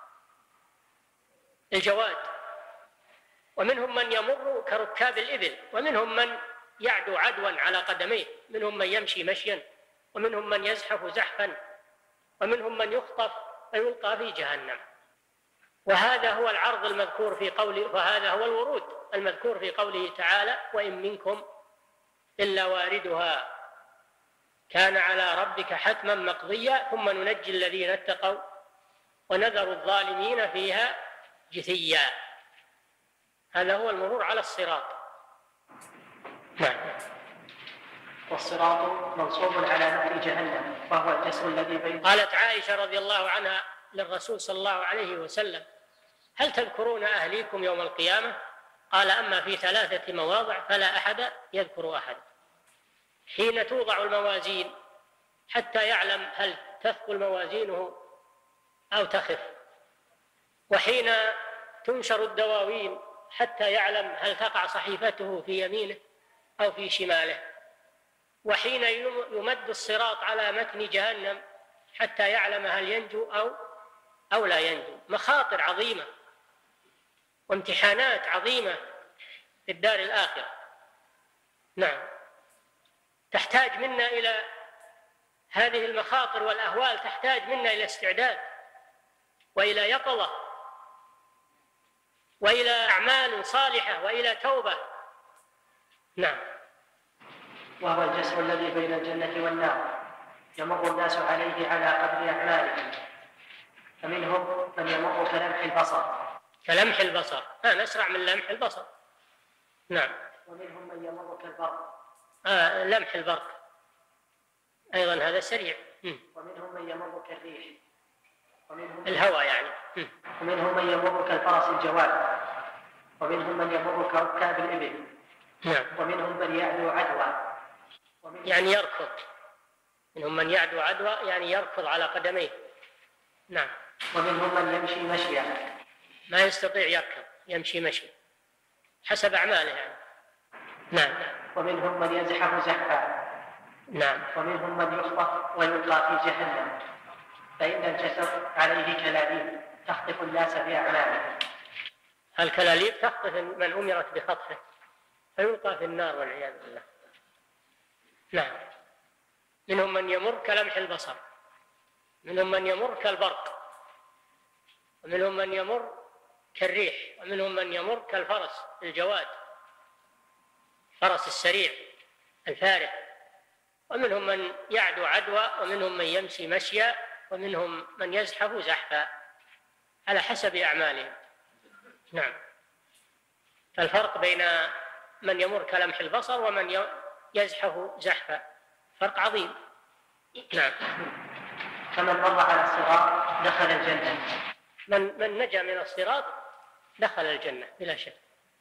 الجواد، ومنهم من يمر كركاب الإبل، ومنهم من يعدو عدوا على قدميه، منهم من يمشي مشيا، ومنهم من يزحف زحفا، ومنهم من يخطف فيلقى في جهنم. وهذا هو العرض المذكور في قوله، وهذا هو الورود المذكور في قوله تعالى وإن منكم إلا واردها كان على ربك حتما مقضيا ثم ننجي الذين اتقوا ونذر الظالمين فيها جثيا. هذا هو المرور على الصراط. نعم. والصراط منصوب على متن جهنم وهو الجسر الذي بين. قالت عائشة رضي الله عنها للرسول صلى الله عليه وسلم هل تذكرون أهليكم يوم القيامة؟ قال أما في ثلاثة مواضع فلا أحد يذكر أحد. حين توضع الموازين حتى يعلم هل تثقل موازينه أو تخف، وحين تنشر الدواوين حتى يعلم هل تقع صحيفته في يمينه أو في شماله، وحين يمد الصراط على متن جهنم حتى يعلم هل ينجو أو أو لا ينجو. مخاطر عظيمة وامتحانات عظيمة في الدار الآخرة. نعم. تحتاج منا إلى هذه المخاطر والأهوال، تحتاج منا إلى استعداد وإلى يقظة وإلى أعمال صالحة وإلى توبة. نعم. وهو الجسر الذي بين الجنة والنار، يمر الناس عليه على قدر أعمالهم، فمنهم من يمر كلمح البصر كلمح البصر آه أسرع من لمح البصر. نعم. ومنهم من يمر كالبرق آه لمح البرق أيضا هذا سريع. ومنهم من يمر كالريح، ومنهم الهوى يعني. ومنهم من يمر كالفرس الجواد، ومنهم من يمر كركاب الإبل. نعم. ومنهم من يعدو عدوى يعني يركض، منهم من يعدو عدوى يعني يركض على قدميه. نعم. ومنهم من يمشي مشيا، ما يستطيع يركب، يمشي مشي حسب أعماله يعني. نعم. ومنهم من يزحف زحفا. نعم. ومنهم من يخطف ويلقى في جهنم، فإن الجسد عليه كلاليب تخطف الناس بأعماله. الكلاليب تخطف من أمرت بخطفه فيلقى في النار والعياذ بالله. نعم. منهم من يمر كلمح البصر، منهم من يمر كالبرق، ومنهم من يمر كالريح، ومنهم من يمر كالفرس الجواد، فرس السريع الفارع، ومنهم من يعدو عدوى، ومنهم من يمشي مشيا، ومنهم من يزحف زحفا على حسب أعمالهم. نعم. فالفرق بين من يمر كلمح البصر ومن يزحف زحفا فرق عظيم. نعم. فمن مر على الصراط دخل الجنة. من من نجا من الصراط دخل الجنة بلا شك،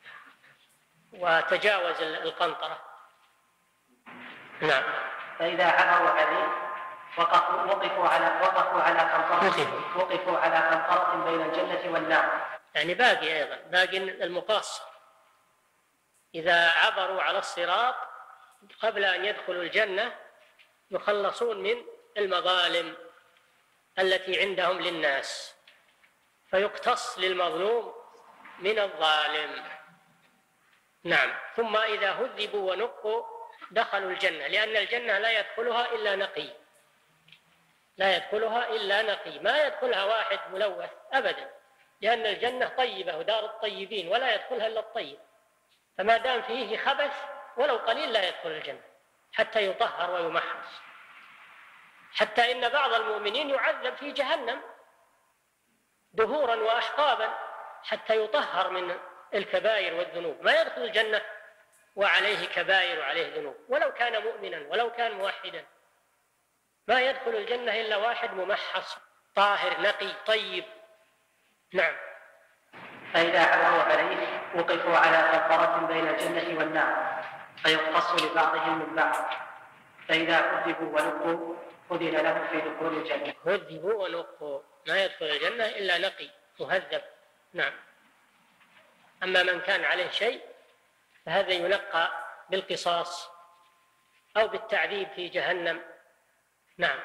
وتجاوز القنطرة. نعم. فإذا عبروا عليه وقفوا وقفوا على وقفوا على قنطرة وقفوا على قنطرة بين الجنة والنار. يعني باقي أيضا باقي المقاص. إذا عبروا على الصراط قبل أن يدخلوا الجنة يخلصون من المظالم التي عندهم للناس، فيقتص للمظلوم من الظالم. نعم. ثم إذا هذبوا ونقوا دخلوا الجنة، لأن الجنة لا يدخلها إلا نقي، لا يدخلها إلا نقي، ما يدخلها واحد ملوث أبدا، لأن الجنة طيبة ودار الطيبين ولا يدخلها إلا الطيب، فما دام فيه خبث ولو قليل لا يدخل الجنة حتى يطهر ويمحص. حتى إن بعض المؤمنين يعذب في جهنم دهورا وأحقابا حتى يطهر من الكبائر والذنوب، ما يدخل الجنة وعليه كبائر وعليه ذنوب، ولو كان مؤمنا ولو كان موحدا ما يدخل الجنة إلا واحد ممحص طاهر نقي طيب. نعم. فإذا عبروا عليه وقفوا على قنطرة بين الجنة والنار فيقتص لبعضهم من بعض، فإذا هذبوا ونقوا أذن لهم في دخول الجنة. هذبوا ونقوا ما يدخل الجنة إلا نقي مهذب. نعم. أما من كان عليه شيء فهذا ينقى بالقصاص أو بالتعذيب في جهنم. نعم.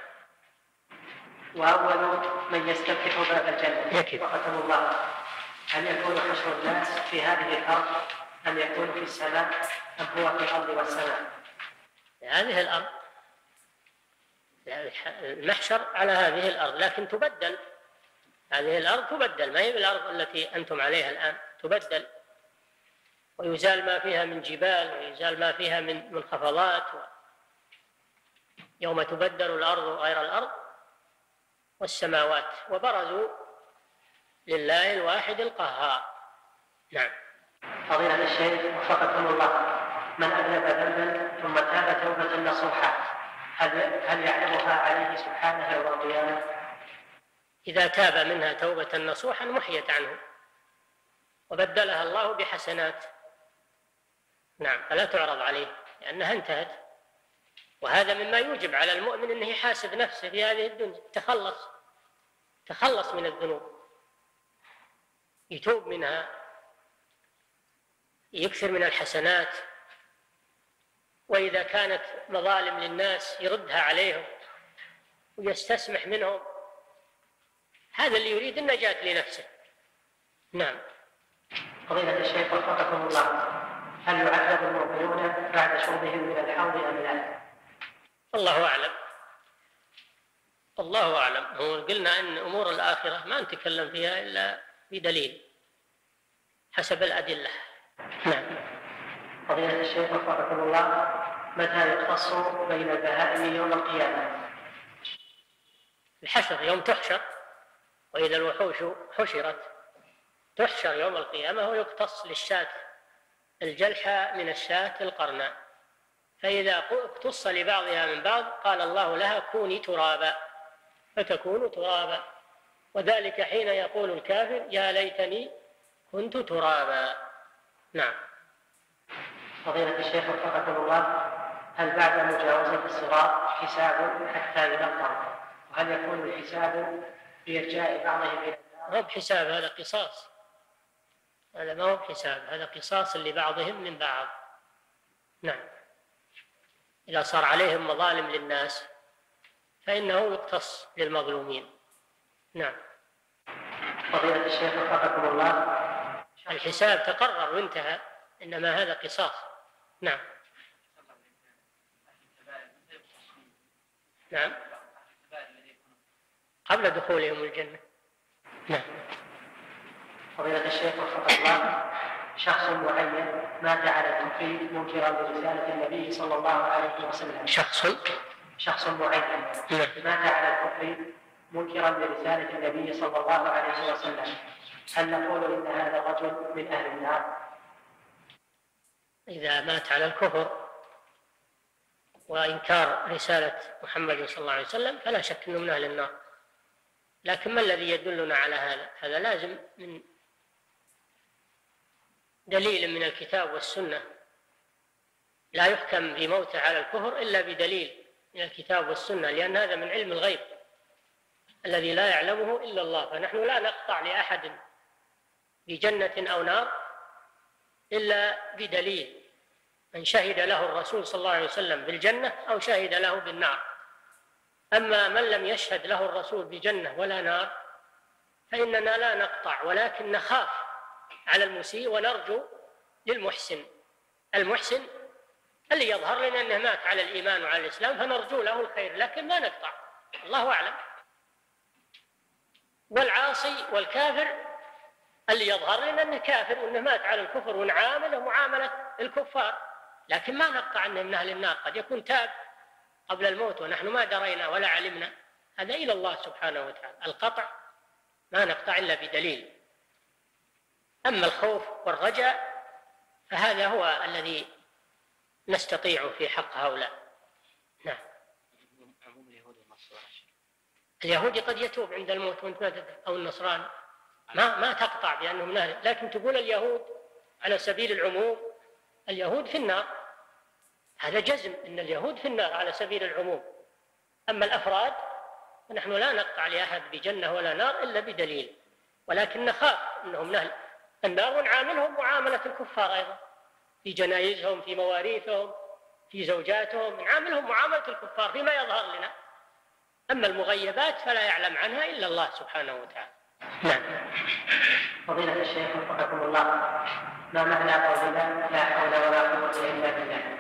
وأول من يستفتح باب الجنة وختم الله، هل يكون حشر الناس في هذه الأرض أم يكون في السماء أم هو في الأرض والسماء؟ هذه الأرض، المحشر على هذه الأرض، لكن تبدل، هذه الأرض تبدل، ما هي بالأرض التي أنتم عليها الآن، تبدل ويزال ما فيها من جبال ويزال ما فيها من منخفضات. يوم تبدل الأرض غير الأرض والسماوات وبرزوا لله الواحد القهار. نعم. فضيلة الشيخ وفقكم الله، من أذنب ذنبا ثم تاب توبة نصوحا هل هل يعرضها عليه سبحانه يوم القيامة؟ إذا تاب منها توبة نصوحا محيت عنه وبدلها الله بحسنات. نعم. فلا تعرض عليه لأنها انتهت، وهذا مما يوجب على المؤمن أنه يحاسب نفسه في هذه الدنيا، تخلص تخلص من الذنوب، يتوب منها، يكثر من الحسنات، وإذا كانت مظالم للناس يردها عليهم ويستسمح منهم، هذا اللي يريد النجاة لنفسه. نعم. فضيلة الشيخ وفقكم الله، هل يعذب المؤمنون بعد شربهم من الحوض أم لا؟ الله أعلم، الله أعلم. هو قلنا أن أمور الآخرة ما نتكلم فيها إلا بدليل حسب الأدلة. نعم. فضيلة الشيخ وفقكم الله، متى يقتص بين البهائم يوم القيامة؟ الحشر، يوم تحشر، وإذا الوحوش حشرت تحشر يوم القيامة ويقتص للشاة الجلحة من الشاة القرناء، فإذا اقتص لبعضها من بعض قال الله لها كوني ترابا فتكون ترابا، وذلك حين يقول الكافر يا ليتني كنت ترابا. نعم. فضيلة الشيخ وفقكم الله، هل بعد مجاوزة الصراط حساب حتى ينقر؟ وهل يكون الحساب بإرجاء بعضهم إلى ما هو بحساب، هذا قصاص، هذا ما هو بحساب، هذا قصاص لبعضهم من بعض. نعم. إذا صار عليهم مظالم للناس فإنه يقتص للمظلومين. نعم. فضيلة الشيخ وفقكم الله، الحساب تقرر وانتهى، إنما هذا قصاص. نعم. نعم، قبل دخولهم الجنة. نعم. فضيلة الشيخ وفق الله، شخص معين مات على التوحيد منكرا برسالة النبي صلى الله عليه وسلم. شخص شخص معين مات على التوحيد منكرا برسالة النبي صلى الله عليه وسلم، هل نقول إن هذا الرجل من أهل النار؟ إذا مات على الكفر وإنكار رسالة محمد صلى الله عليه وسلم فلا شك أنه من أهل النار، لكن ما الذي يدلنا على هذا؟ هذا لازم من دليل من الكتاب والسنة، لا يحكم بموته على الكفر إلا بدليل من الكتاب والسنة، لأن هذا من علم الغيب الذي لا يعلمه إلا الله، فنحن لا نقطع لأحد بجنة أو نار إلا بدليل، من شهد له الرسول صلى الله عليه وسلم بالجنة أو شهد له بالنار. أما من لم يشهد له الرسول بجنة ولا نار فإننا لا نقطع، ولكن نخاف على المسيء ونرجو للمحسن. المحسن اللي يظهر لنا أنه مات على الإيمان وعلى الإسلام فنرجو له الخير، لكن ما نقطع، الله أعلم. والعاصي والكافر اللي يظهر لنا أنه كافر وأنه مات على الكفر ونعامله معاملة الكفار، لكن ما نقطع أنه من أهل النار، قد يكون تاب قبل الموت ونحن ما درينا ولا علمنا، هذا إلى الله سبحانه وتعالى. القطع ما نقطع إلا بدليل. أما الخوف والرجاء فهذا هو الذي نستطيع في حق هؤلاء. نعم. اليهودي قد يتوب عند الموت وانت ما تدري، أو النصراني، ما ما تقطع بأنه من أهل، لكن تقول اليهود على سبيل العموم، اليهود في النار، هذا جزم أن اليهود في النار على سبيل العموم. أما الأفراد فنحن لا نقطع لأحد بجنة ولا نار إلا بدليل، ولكن نخاف أنهم من أهل النار ونعاملهم معاملة الكفار أيضا في جنائزهم، في مواريثهم، في زوجاتهم، نعاملهم معاملة الكفار فيما يظهر لنا. أما المغيبات فلا يعلم عنها إلا الله سبحانه وتعالى. نعم. فضيلة الشيخ وفقكم الله، ما معنى قولنا لا حول ولا قوة إلا بالله؟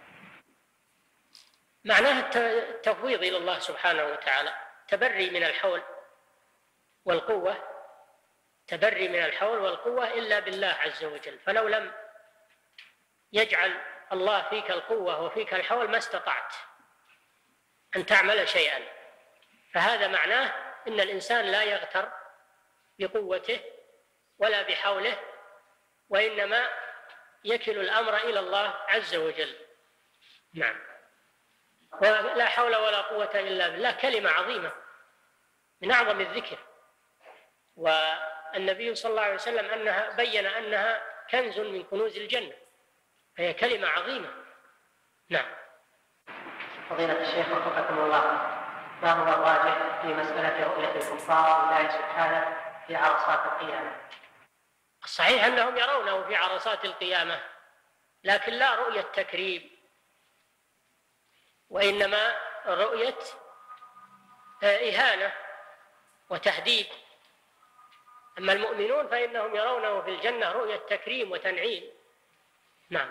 معناها التفويض إلى الله سبحانه وتعالى، تبري من الحول والقوة، تبري من الحول والقوة إلا بالله عز وجل، فلو لم يجعل الله فيك القوة وفيك الحول ما استطعت أن تعمل شيئا. فهذا معناه أن الإنسان لا يغتر بقوته ولا بحوله، وإنما يكل الأمر إلى الله عز وجل. نعم. ولا حول ولا قوة إلا بالله كلمة عظيمة من أعظم الذكر، والنبي صلى الله عليه وسلم أنها بين أنها كنز من كنوز الجنة، فهي كلمة عظيمة. نعم. فضيلة الشيخ وفقكم الله، ما هو الراجح في مسألة رؤية الكفار لله سبحانه في عرصات القيامة؟ الصحيح أنهم يرونه في عرصات القيامة، لكن لا رؤية تكريم، وإنما رؤية إهانة وتهديد. أما المؤمنون فإنهم يرونه في الجنة رؤية تكريم وتنعيم. نعم.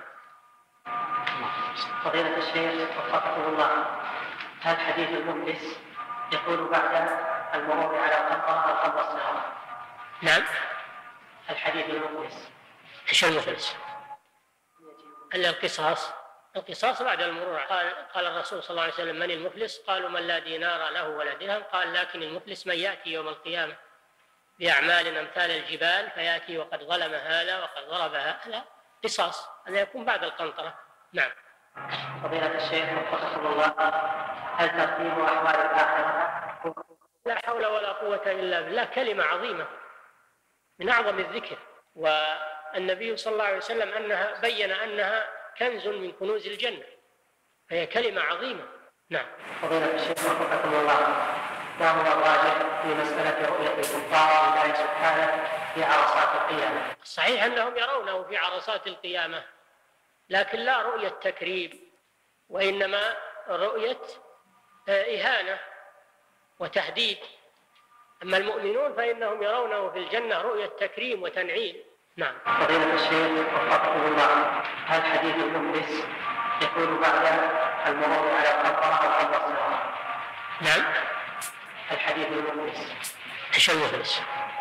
فضيلة الشيخ وفقكم الله، هل حديث المفلس يقول بعد المرور على القنطرة الخمس نهار؟ نعم. الحديث المفلس. إيش المفلس؟ أن القصاص القصاص بعد المرور. قال, قال الرسول صلى الله عليه وسلم: من المفلس؟ قالوا: من لا دينار له ولا درهم. قال: لكن المفلس من يأتي يوم القيامة بأعمال أمثال الجبال فيأتي وقد ظلم هذا وقد ضرب هذا. قصاص هذا يكون بعد القنطرة. نعم. فضيلة الشيخ وفقكم الله، هل ترتيب أحوال الآخرة؟ لا حول ولا قوة إلا بالله كلمة عظيمة من أعظم الذكر، والنبي صلى الله عليه وسلم أنها بين أنها كنز من كنوز الجنة، فهي كلمة عظيمة. نعم. فضيلة الشيخ وفقكم الله، وهو الراجح في مسألة رؤية الكفار لله سبحانه في عرصات القيامة. صحيح أنهم يرونه في عرصات القيامة، لكن لا رؤية تكريم، وإنما رؤية إهانة وتهديد. أما المؤمنون فإنهم يرونه في الجنة رؤية تكريم وتنعيم. نعم. فضيلة الشيخ وفقه الله، هل حديث المفلس يكون بعد المرور على القنطرة أو قبل الصراط؟ نعم. الحديث المفلس إيش المفلس؟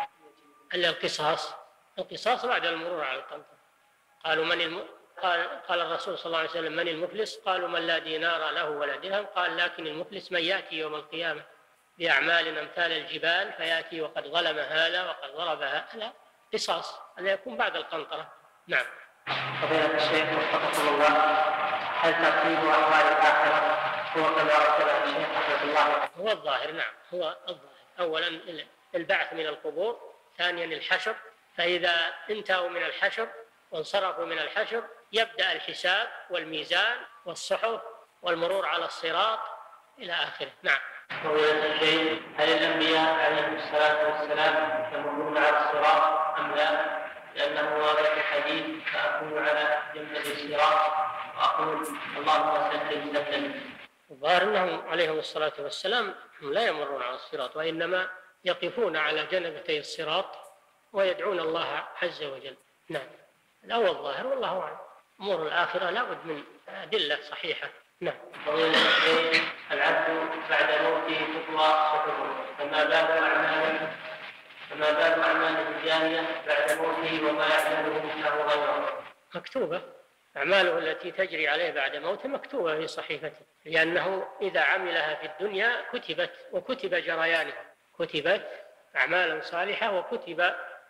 إلا القصاص. القصاص بعد المرور على القنطرة. قالوا من الم... قال... قال الرسول صلى الله عليه وسلم من المفلس؟ قالوا من لا دينار له ولا درهم. قال لكن المفلس من يأتي يوم القيامة بأعمال أمثال الجبال فيأتي وقد ظلم هذا وقد ضرب هذا. قصاص هذا يكون بعد القنطرة. نعم. فضيلة الشيخ وفقكم الله، هل ترتيب أحوال الآخرة هو كما رتبه الشيخ رحمه الله؟ هو الظاهر. نعم هو الظاهر. أولا البعث من القبور، ثانيا الحشر، فإذا انتهوا من الحشر وانصرفوا من الحشر يبدأ الحساب والميزان والصحف والمرور على الصراط إلى آخره. نعم. فضيلة الشيخ، هل الأنبياء عليهم الصلاة والسلام يمرون على الصراط أم لا؟ لأنه ورد في الحديث فأكون على جنب الصراط وأقول اللهم سلم سلم. الظاهر أنهم عليهم الصلاة والسلام لا يمرون على الصراط، وإنما يقفون على جنبتي الصراط ويدعون الله عز وجل. نعم. الأول الظاهر والله أعلم. أمور الآخرة لا بد من أدلة صحيحة. نعم. فضيلة الشيخ، العبد بعد موته تطوى صحبه، فما بال أعماله فما بال أعماله الجارية بعد موته وما يعمله له غيره؟ مكتوبة. أعماله التي تجري عليه بعد موته مكتوبة في صحيفته، لأنه إذا عملها في الدنيا كتبت وكتب جريانها، كتبت أعمالا صالحة وكتب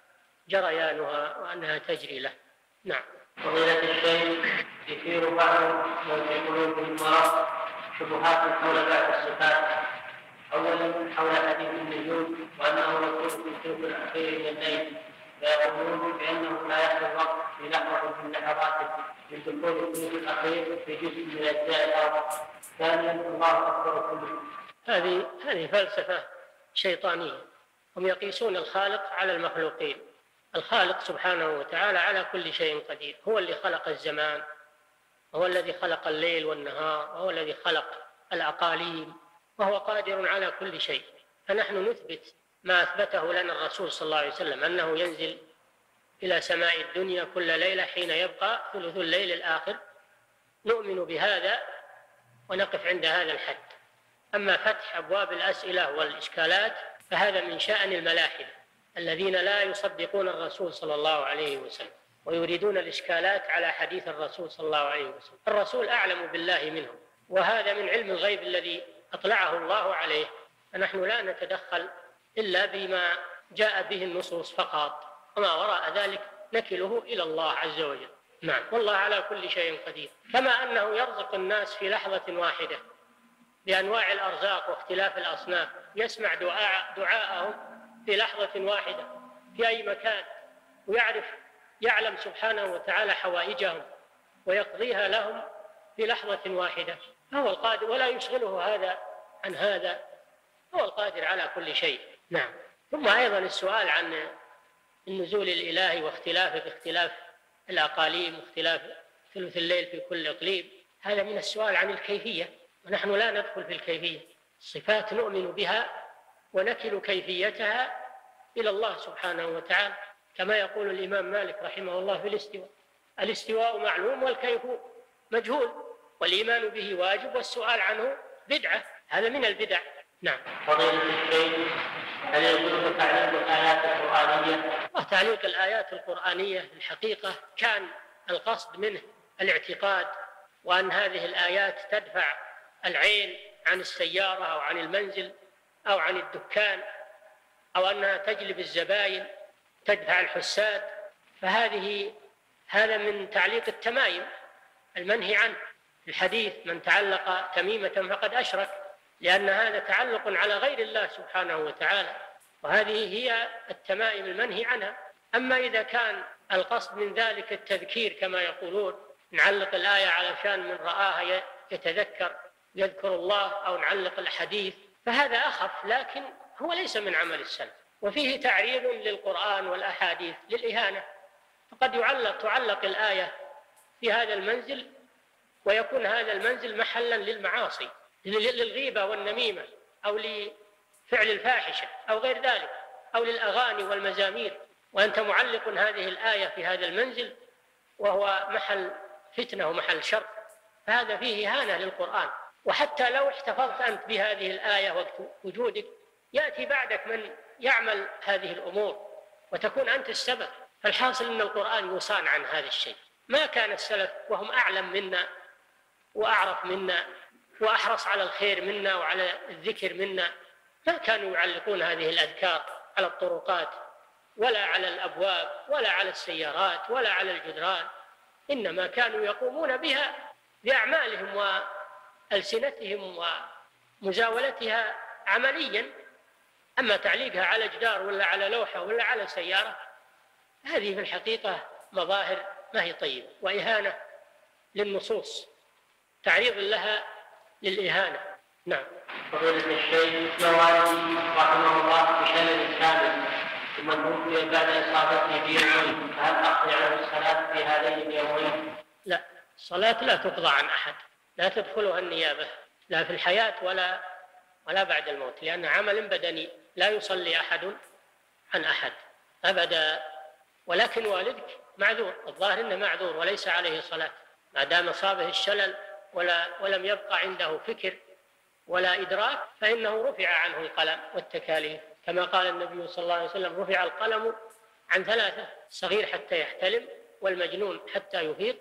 جريانها وأنها تجري له. نعم. فضيلة الشيخ، يثير بعض من في قلوبهم مرض شبهات حول بعض الصفات، أولا حول حديث النجوم وأنه مكتوب في الثلث الأخير من الليل، فيقولون بأنه لا يخلو الوقت للحظة من لحظاته من دخول الثلث الأخير في جزء من أجزاء الأرض. ثانيا الله أكبر كله. هذه هذه فلسفة شيطانية. هم يقيسون الخالق على المخلوقين. الخالق سبحانه وتعالى على كل شيء قدير، هو اللي خلق الزمان، وهو الذي خلق الليل والنهار، وهو الذي خلق الأقاليم، وهو قادر على كل شيء. فنحن نثبت ما أثبته لنا الرسول صلى الله عليه وسلم، أنه ينزل إلى سماء الدنيا كل ليلة حين يبقى ثلث الليل الآخر. نؤمن بهذا ونقف عند هذا الحد. أما فتح أبواب الأسئلة والإشكالات فهذا من شأن الملاحدة الذين لا يصدقون الرسول صلى الله عليه وسلم ويريدون الإشكالات على حديث الرسول صلى الله عليه وسلم. الرسول أعلم بالله منهم، وهذا من علم الغيب الذي أطلعه الله عليه، فنحن لا نتدخل إلا بما جاء به النصوص فقط، وما وراء ذلك نكله إلى الله عز وجل. نعم. والله على كل شيء قدير. كما أنه يرزق الناس في لحظة واحدة بأنواع الأرزاق واختلاف الأصناف، يسمع دعاء دعاءهم في لحظة واحدة في أي مكان، ويعرف يعلم سبحانه وتعالى حوائجهم ويقضيها لهم في لحظة واحدة. هو القادر ولا يشغله هذا عن هذا، هو القادر على كل شيء. نعم. ثم أيضا السؤال عن النزول الإلهي واختلافه باختلاف الأقاليم واختلاف ثلث الليل في كل إقليم، هذا من السؤال عن الكيفية، ونحن لا ندخل في الكيفية. الصفات نؤمن بها ونكل كيفيتها إلى الله سبحانه وتعالى، كما يقول الإمام مالك رحمه الله في الاستواء: الاستواء معلوم والكيف مجهول، والإيمان به واجب والسؤال عنه بدعة. هذا من البدع. نعم. فضيلة الشيخ، هل يجوز تعليق الآيات القرآنية؟ وتعليق الآيات القرآنية الحقيقة كان القصد منه الاعتقاد، وأن هذه الآيات تدفع العين عن السيارة أو عن المنزل أو عن الدكان، أو أنها تجلب الزبائن تدفع الحساد، فهذه هذا من تعليق التمائم المنهي عنه الحديث: من تعلق تميمة فقد أشرك، لأن هذا تعلق على غير الله سبحانه وتعالى، وهذه هي التمائم المنهي عنها. أما إذا كان القصد من ذلك التذكير كما يقولون، نعلق الآية علشان من رآها يتذكر يذكر الله، أو نعلق الحديث فهذا أخف، لكن هو ليس من عمل السلف، وفيه تعريض للقرآن والأحاديث للإهانة. فقد يعلق تعلق الآية في هذا المنزل ويكون هذا المنزل محلا للمعاصي، للغيبة والنميمة، أو لفعل الفاحشة أو غير ذلك، أو للأغاني والمزامير، وأنت معلق هذه الآية في هذا المنزل وهو محل فتنة ومحل شر، فهذا فيه إهانة للقرآن. وحتى لو احتفظت أنت بهذه الآية وقت وجودك، يأتي بعدك من يعمل هذه الأمور وتكون أنت السبب. فالحاصل أن القرآن يصان عن هذا الشيء. ما كان السلف وهم أعلم منا وأعرف منا وأحرص على الخير منا وعلى الذكر منا، ما كانوا يعلقون هذه الأذكار على الطرقات ولا على الأبواب ولا على السيارات ولا على الجدران، إنما كانوا يقومون بها بأعمالهم وألسنتهم ومزاولتها عمليا. أما تعليقها على جدار ولا على لوحة ولا على سيارة، هذه في الحقيقة مظاهر ما هي طيبة وإهانة للنصوص، تعريض لها للإهانة. نعم. فضيلة الشيخ، لو والدي رحمه الله بشلل كامل ثم توفي بعد إصابته بيومين، فهل أقضي عنه الصلاة في هذين اليومين؟ لا، الصلاة لا تقضى عن أحد، لا تدخلها النيابة لا في الحياة ولا ولا بعد الموت، لأن عمل بدني لا يصلي أحد عن أحد أبدا. ولكن والدك معذور، الظاهر إنه معذور وليس عليه صلاة ما دام أصابه الشلل ولا ولم يبقى عنده فكر ولا إدراك، فإنه رفع عنه القلم والتكاليف، كما قال النبي صلى الله عليه وسلم: رفع القلم عن ثلاثة: الصغير حتى يحتلم، والمجنون حتى يفيق،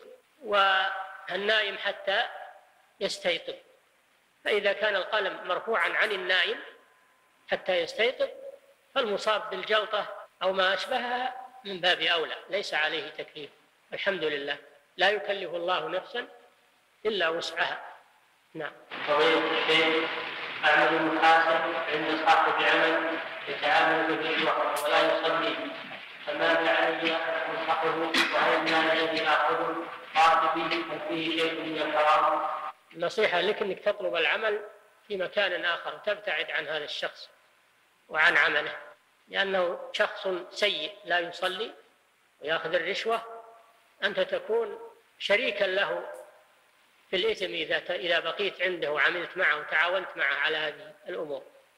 والنائم حتى يستيقظ. فإذا كان القلم مرفوعا عن النائم حتى يستيقظ، فالمصاب بالجلطة أو ما أشبهها من باب أولى، ليس عليه تكليف. الحمد لله، لا يكلف الله نفسا إلا وسعها. نعم. فضيلة الشيخ، أعمل محاسب عند صاحب عمل يتعامل بالرشوة ولا يصلي، فماذا علي أنصحه؟ وهل المال الذي آخذه راتبي هل فيه شيء من الحرام؟ النصيحة لك أنك تطلب العمل في مكان آخر، تبتعد عن هذا الشخص وعن عمله، لأنه شخص سيء لا يصلي ويأخذ الرشوة. أنت تكون شريكا له في الإثم إذا إذا بقيت عنده وعملت معه وتعاونت معه على هذه الأمور.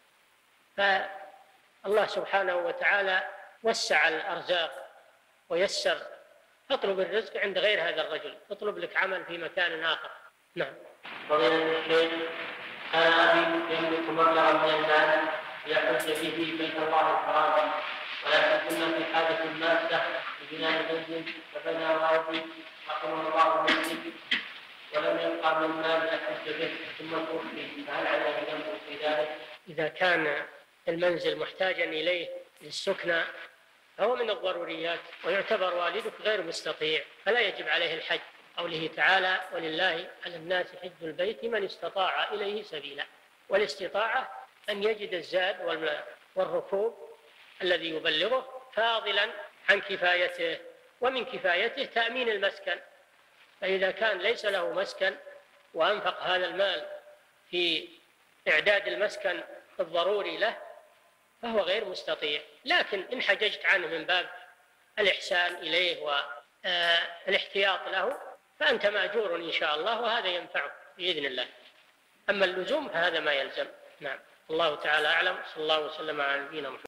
فالله سبحانه وتعالى وسع الأرزاق ويسر، اطلب الرزق عند غير هذا الرجل، اطلب لك عمل في مكان آخر. نعم. فضيلة الشيخ، كان أبي يملك مبلغا من المال يحج به بيت الله الحرام، ولكن كنا في حاجة ماسة لبناء مسجد، فبنى والدي رحمه الله مسجد ولم يبقى من المال يحج به ثم توفي، فهل عليه ذنب في ذلك؟ إذا كان المنزل محتاجا إليه للسكنى فهو من الضروريات، ويعتبر والدك غير مستطيع، فلا يجب عليه الحج. قوله تعالى: ولله على الناس حج البيت من استطاع إليه سبيلا. والاستطاعة أن يجد الزاد والركوب الذي يبلغه فاضلا عن كفايته، ومن كفايته تأمين المسكن. فإذا كان ليس له مسكن وأنفق هذا المال في إعداد المسكن الضروري له فهو غير مستطيع. لكن إن حججت عنه من باب الإحسان إليه والاحتياط له فأنت مأجور إن شاء الله، وهذا ينفعه بإذن الله. أما اللزوم فهذا ما يلزم. نعم. الله تعالى أعلم. صلى الله وسلم على نبينا محمد.